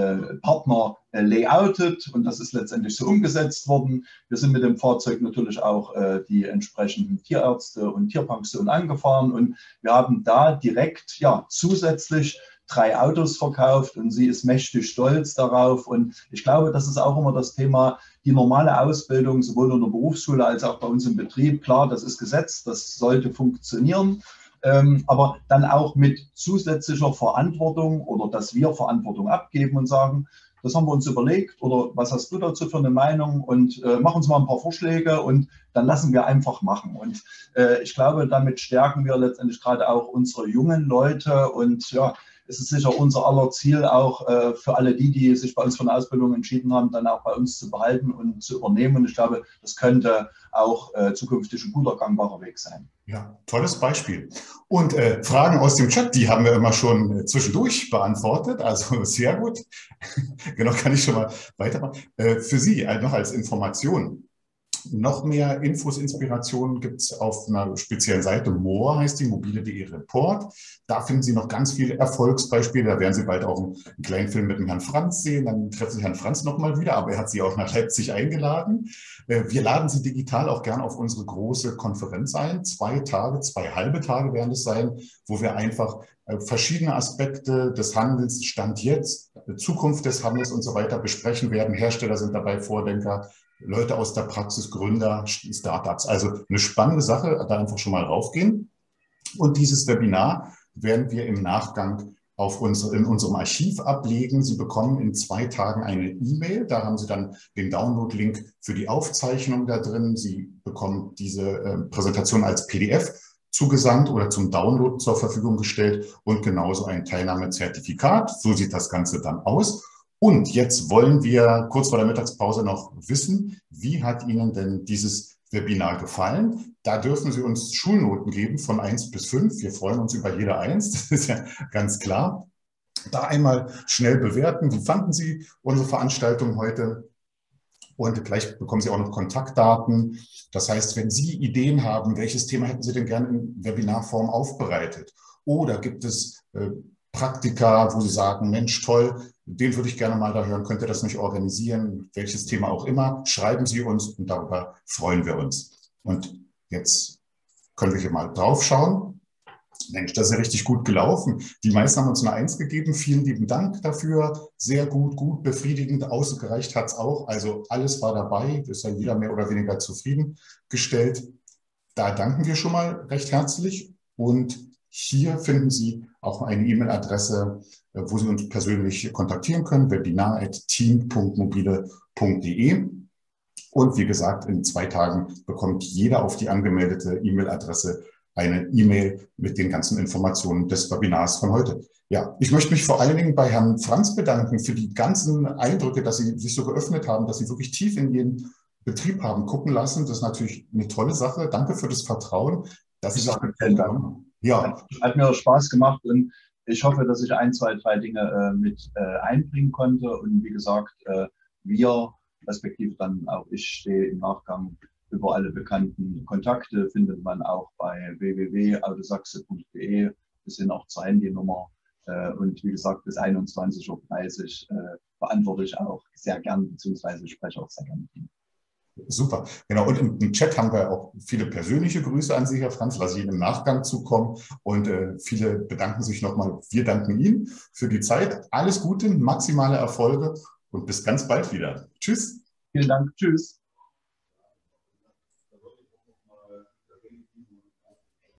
Speaker 2: Partner layoutet und das ist letztendlich so umgesetzt worden. Wir sind mit dem Fahrzeug natürlich auch die entsprechenden Tierärzte und Tierpensionen angefahren und wir haben da direkt zusätzlich 3 Autos verkauft und sie ist mächtig stolz darauf und ich glaube, das ist auch immer das Thema, die normale Ausbildung, sowohl in der Berufsschule als auch bei uns im Betrieb. Klar, das ist Gesetz, das sollte funktionieren. Aber dann auch mit zusätzlicher Verantwortung oder dass wir Verantwortung abgeben und sagen, das haben wir uns überlegt oder was hast du dazu für eine Meinung und mach uns mal ein paar Vorschläge und dann lassen wir einfach machen. Und ich glaube, damit stärken wir letztendlich gerade auch unsere jungen Leute und es ist sicher unser aller Ziel auch für alle die sich bei uns für eine Ausbildung entschieden haben, dann auch bei uns zu behalten und zu übernehmen. Und ich glaube, das könnte auch zukünftig ein guter, gangbarer Weg sein.
Speaker 1: Ja, tolles Beispiel. Und Fragen aus dem Chat, die haben wir immer schon zwischendurch beantwortet. Also sehr gut. Genau, kann ich schon mal weitermachen. Für Sie noch als Information. Noch mehr Infos, Inspirationen gibt es auf einer speziellen Seite, MORE heißt die, mobile.de Report. Da finden Sie noch ganz viele Erfolgsbeispiele. Da werden Sie bald auch einen kleinen Film mit dem Herrn Franz sehen. Dann treffen Sie Herrn Franz nochmal wieder, aber er hat Sie auch nach Leipzig eingeladen. Wir laden Sie digital auch gern auf unsere große Konferenz ein. 2 Tage, 2 halbe Tage werden es sein, wo wir einfach verschiedene Aspekte des Handels, Stand jetzt, Zukunft des Handels und so weiter besprechen werden. Hersteller sind dabei, Vordenker, Leute aus der Praxis, Gründer, Startups. Also eine spannende Sache, da einfach schon mal raufgehen. Und dieses Webinar werden wir im Nachgang in unserem Archiv ablegen. Sie bekommen in 2 Tagen eine E-Mail. Da haben Sie dann den Download-Link für die Aufzeichnung da drin. Sie bekommen diese Präsentation als PDF zugesandt oder zum Download zur Verfügung gestellt und genauso ein Teilnahmezertifikat. So sieht das Ganze dann aus. Und jetzt wollen wir kurz vor der Mittagspause noch wissen, wie hat Ihnen denn dieses Webinar gefallen? Da dürfen Sie uns Schulnoten geben von 1 bis 5. Wir freuen uns über jede 1, das ist ja ganz klar. Da einmal schnell bewerten, wie fanden Sie unsere Veranstaltung heute? Und gleich bekommen Sie auch noch Kontaktdaten. Das heißt, wenn Sie Ideen haben, welches Thema hätten Sie denn gerne in Webinarform aufbereitet? Oder gibt es Praktika, wo Sie sagen, Mensch, toll, den würde ich gerne mal da hören, könnt ihr das nicht organisieren, welches Thema auch immer, schreiben Sie uns und darüber freuen wir uns. Und jetzt können wir hier mal drauf schauen. Mensch, das ist ja richtig gut gelaufen. Die meisten haben uns eine 1 gegeben. Vielen lieben Dank dafür. Sehr gut, gut, befriedigend. Ausgereicht hat es auch. Also alles war dabei. Ist ja jeder mehr oder weniger zufriedengestellt. Da danken wir schon mal recht herzlich. Und hier finden Sie auch eine E-Mail-Adresse, wo Sie uns persönlich kontaktieren können, webinar@team.mobile.de. Und wie gesagt, in 2 Tagen bekommt jeder auf die angemeldete E-Mail-Adresse eine E-Mail mit den ganzen Informationen des Webinars von heute. Ja, ich möchte mich vor allen Dingen bei Herrn Franz bedanken für die ganzen Eindrücke, dass Sie sich so geöffnet haben, dass Sie wirklich tief in Ihren Betrieb haben gucken lassen. Das ist natürlich eine tolle Sache. Danke für das Vertrauen, dass Sie sich gemeldet haben.
Speaker 2: Ja. Hat mir Spaß gemacht und ich hoffe, dass ich 1, 2, 3 Dinge mit einbringen konnte. Und wie gesagt, wir respektive dann auch ich stehe im Nachgang über alle bekannten Kontakte, findet man auch bei www.autosachse.de, bis hin auch zur Handynummer. Und wie gesagt, bis 21:30 Uhr beantworte ich auch sehr gern, beziehungsweise spreche auch sehr gerne mit Ihnen.
Speaker 1: Super, genau. Und im Chat haben wir auch viele persönliche Grüße an Sie, Herr Franz, lasse ich Ihnen im Nachgang zukommen. Und viele bedanken sich nochmal. Wir danken Ihnen für die Zeit. Alles Gute, maximale Erfolge und bis ganz bald wieder. Tschüss.
Speaker 2: Vielen Dank. Tschüss.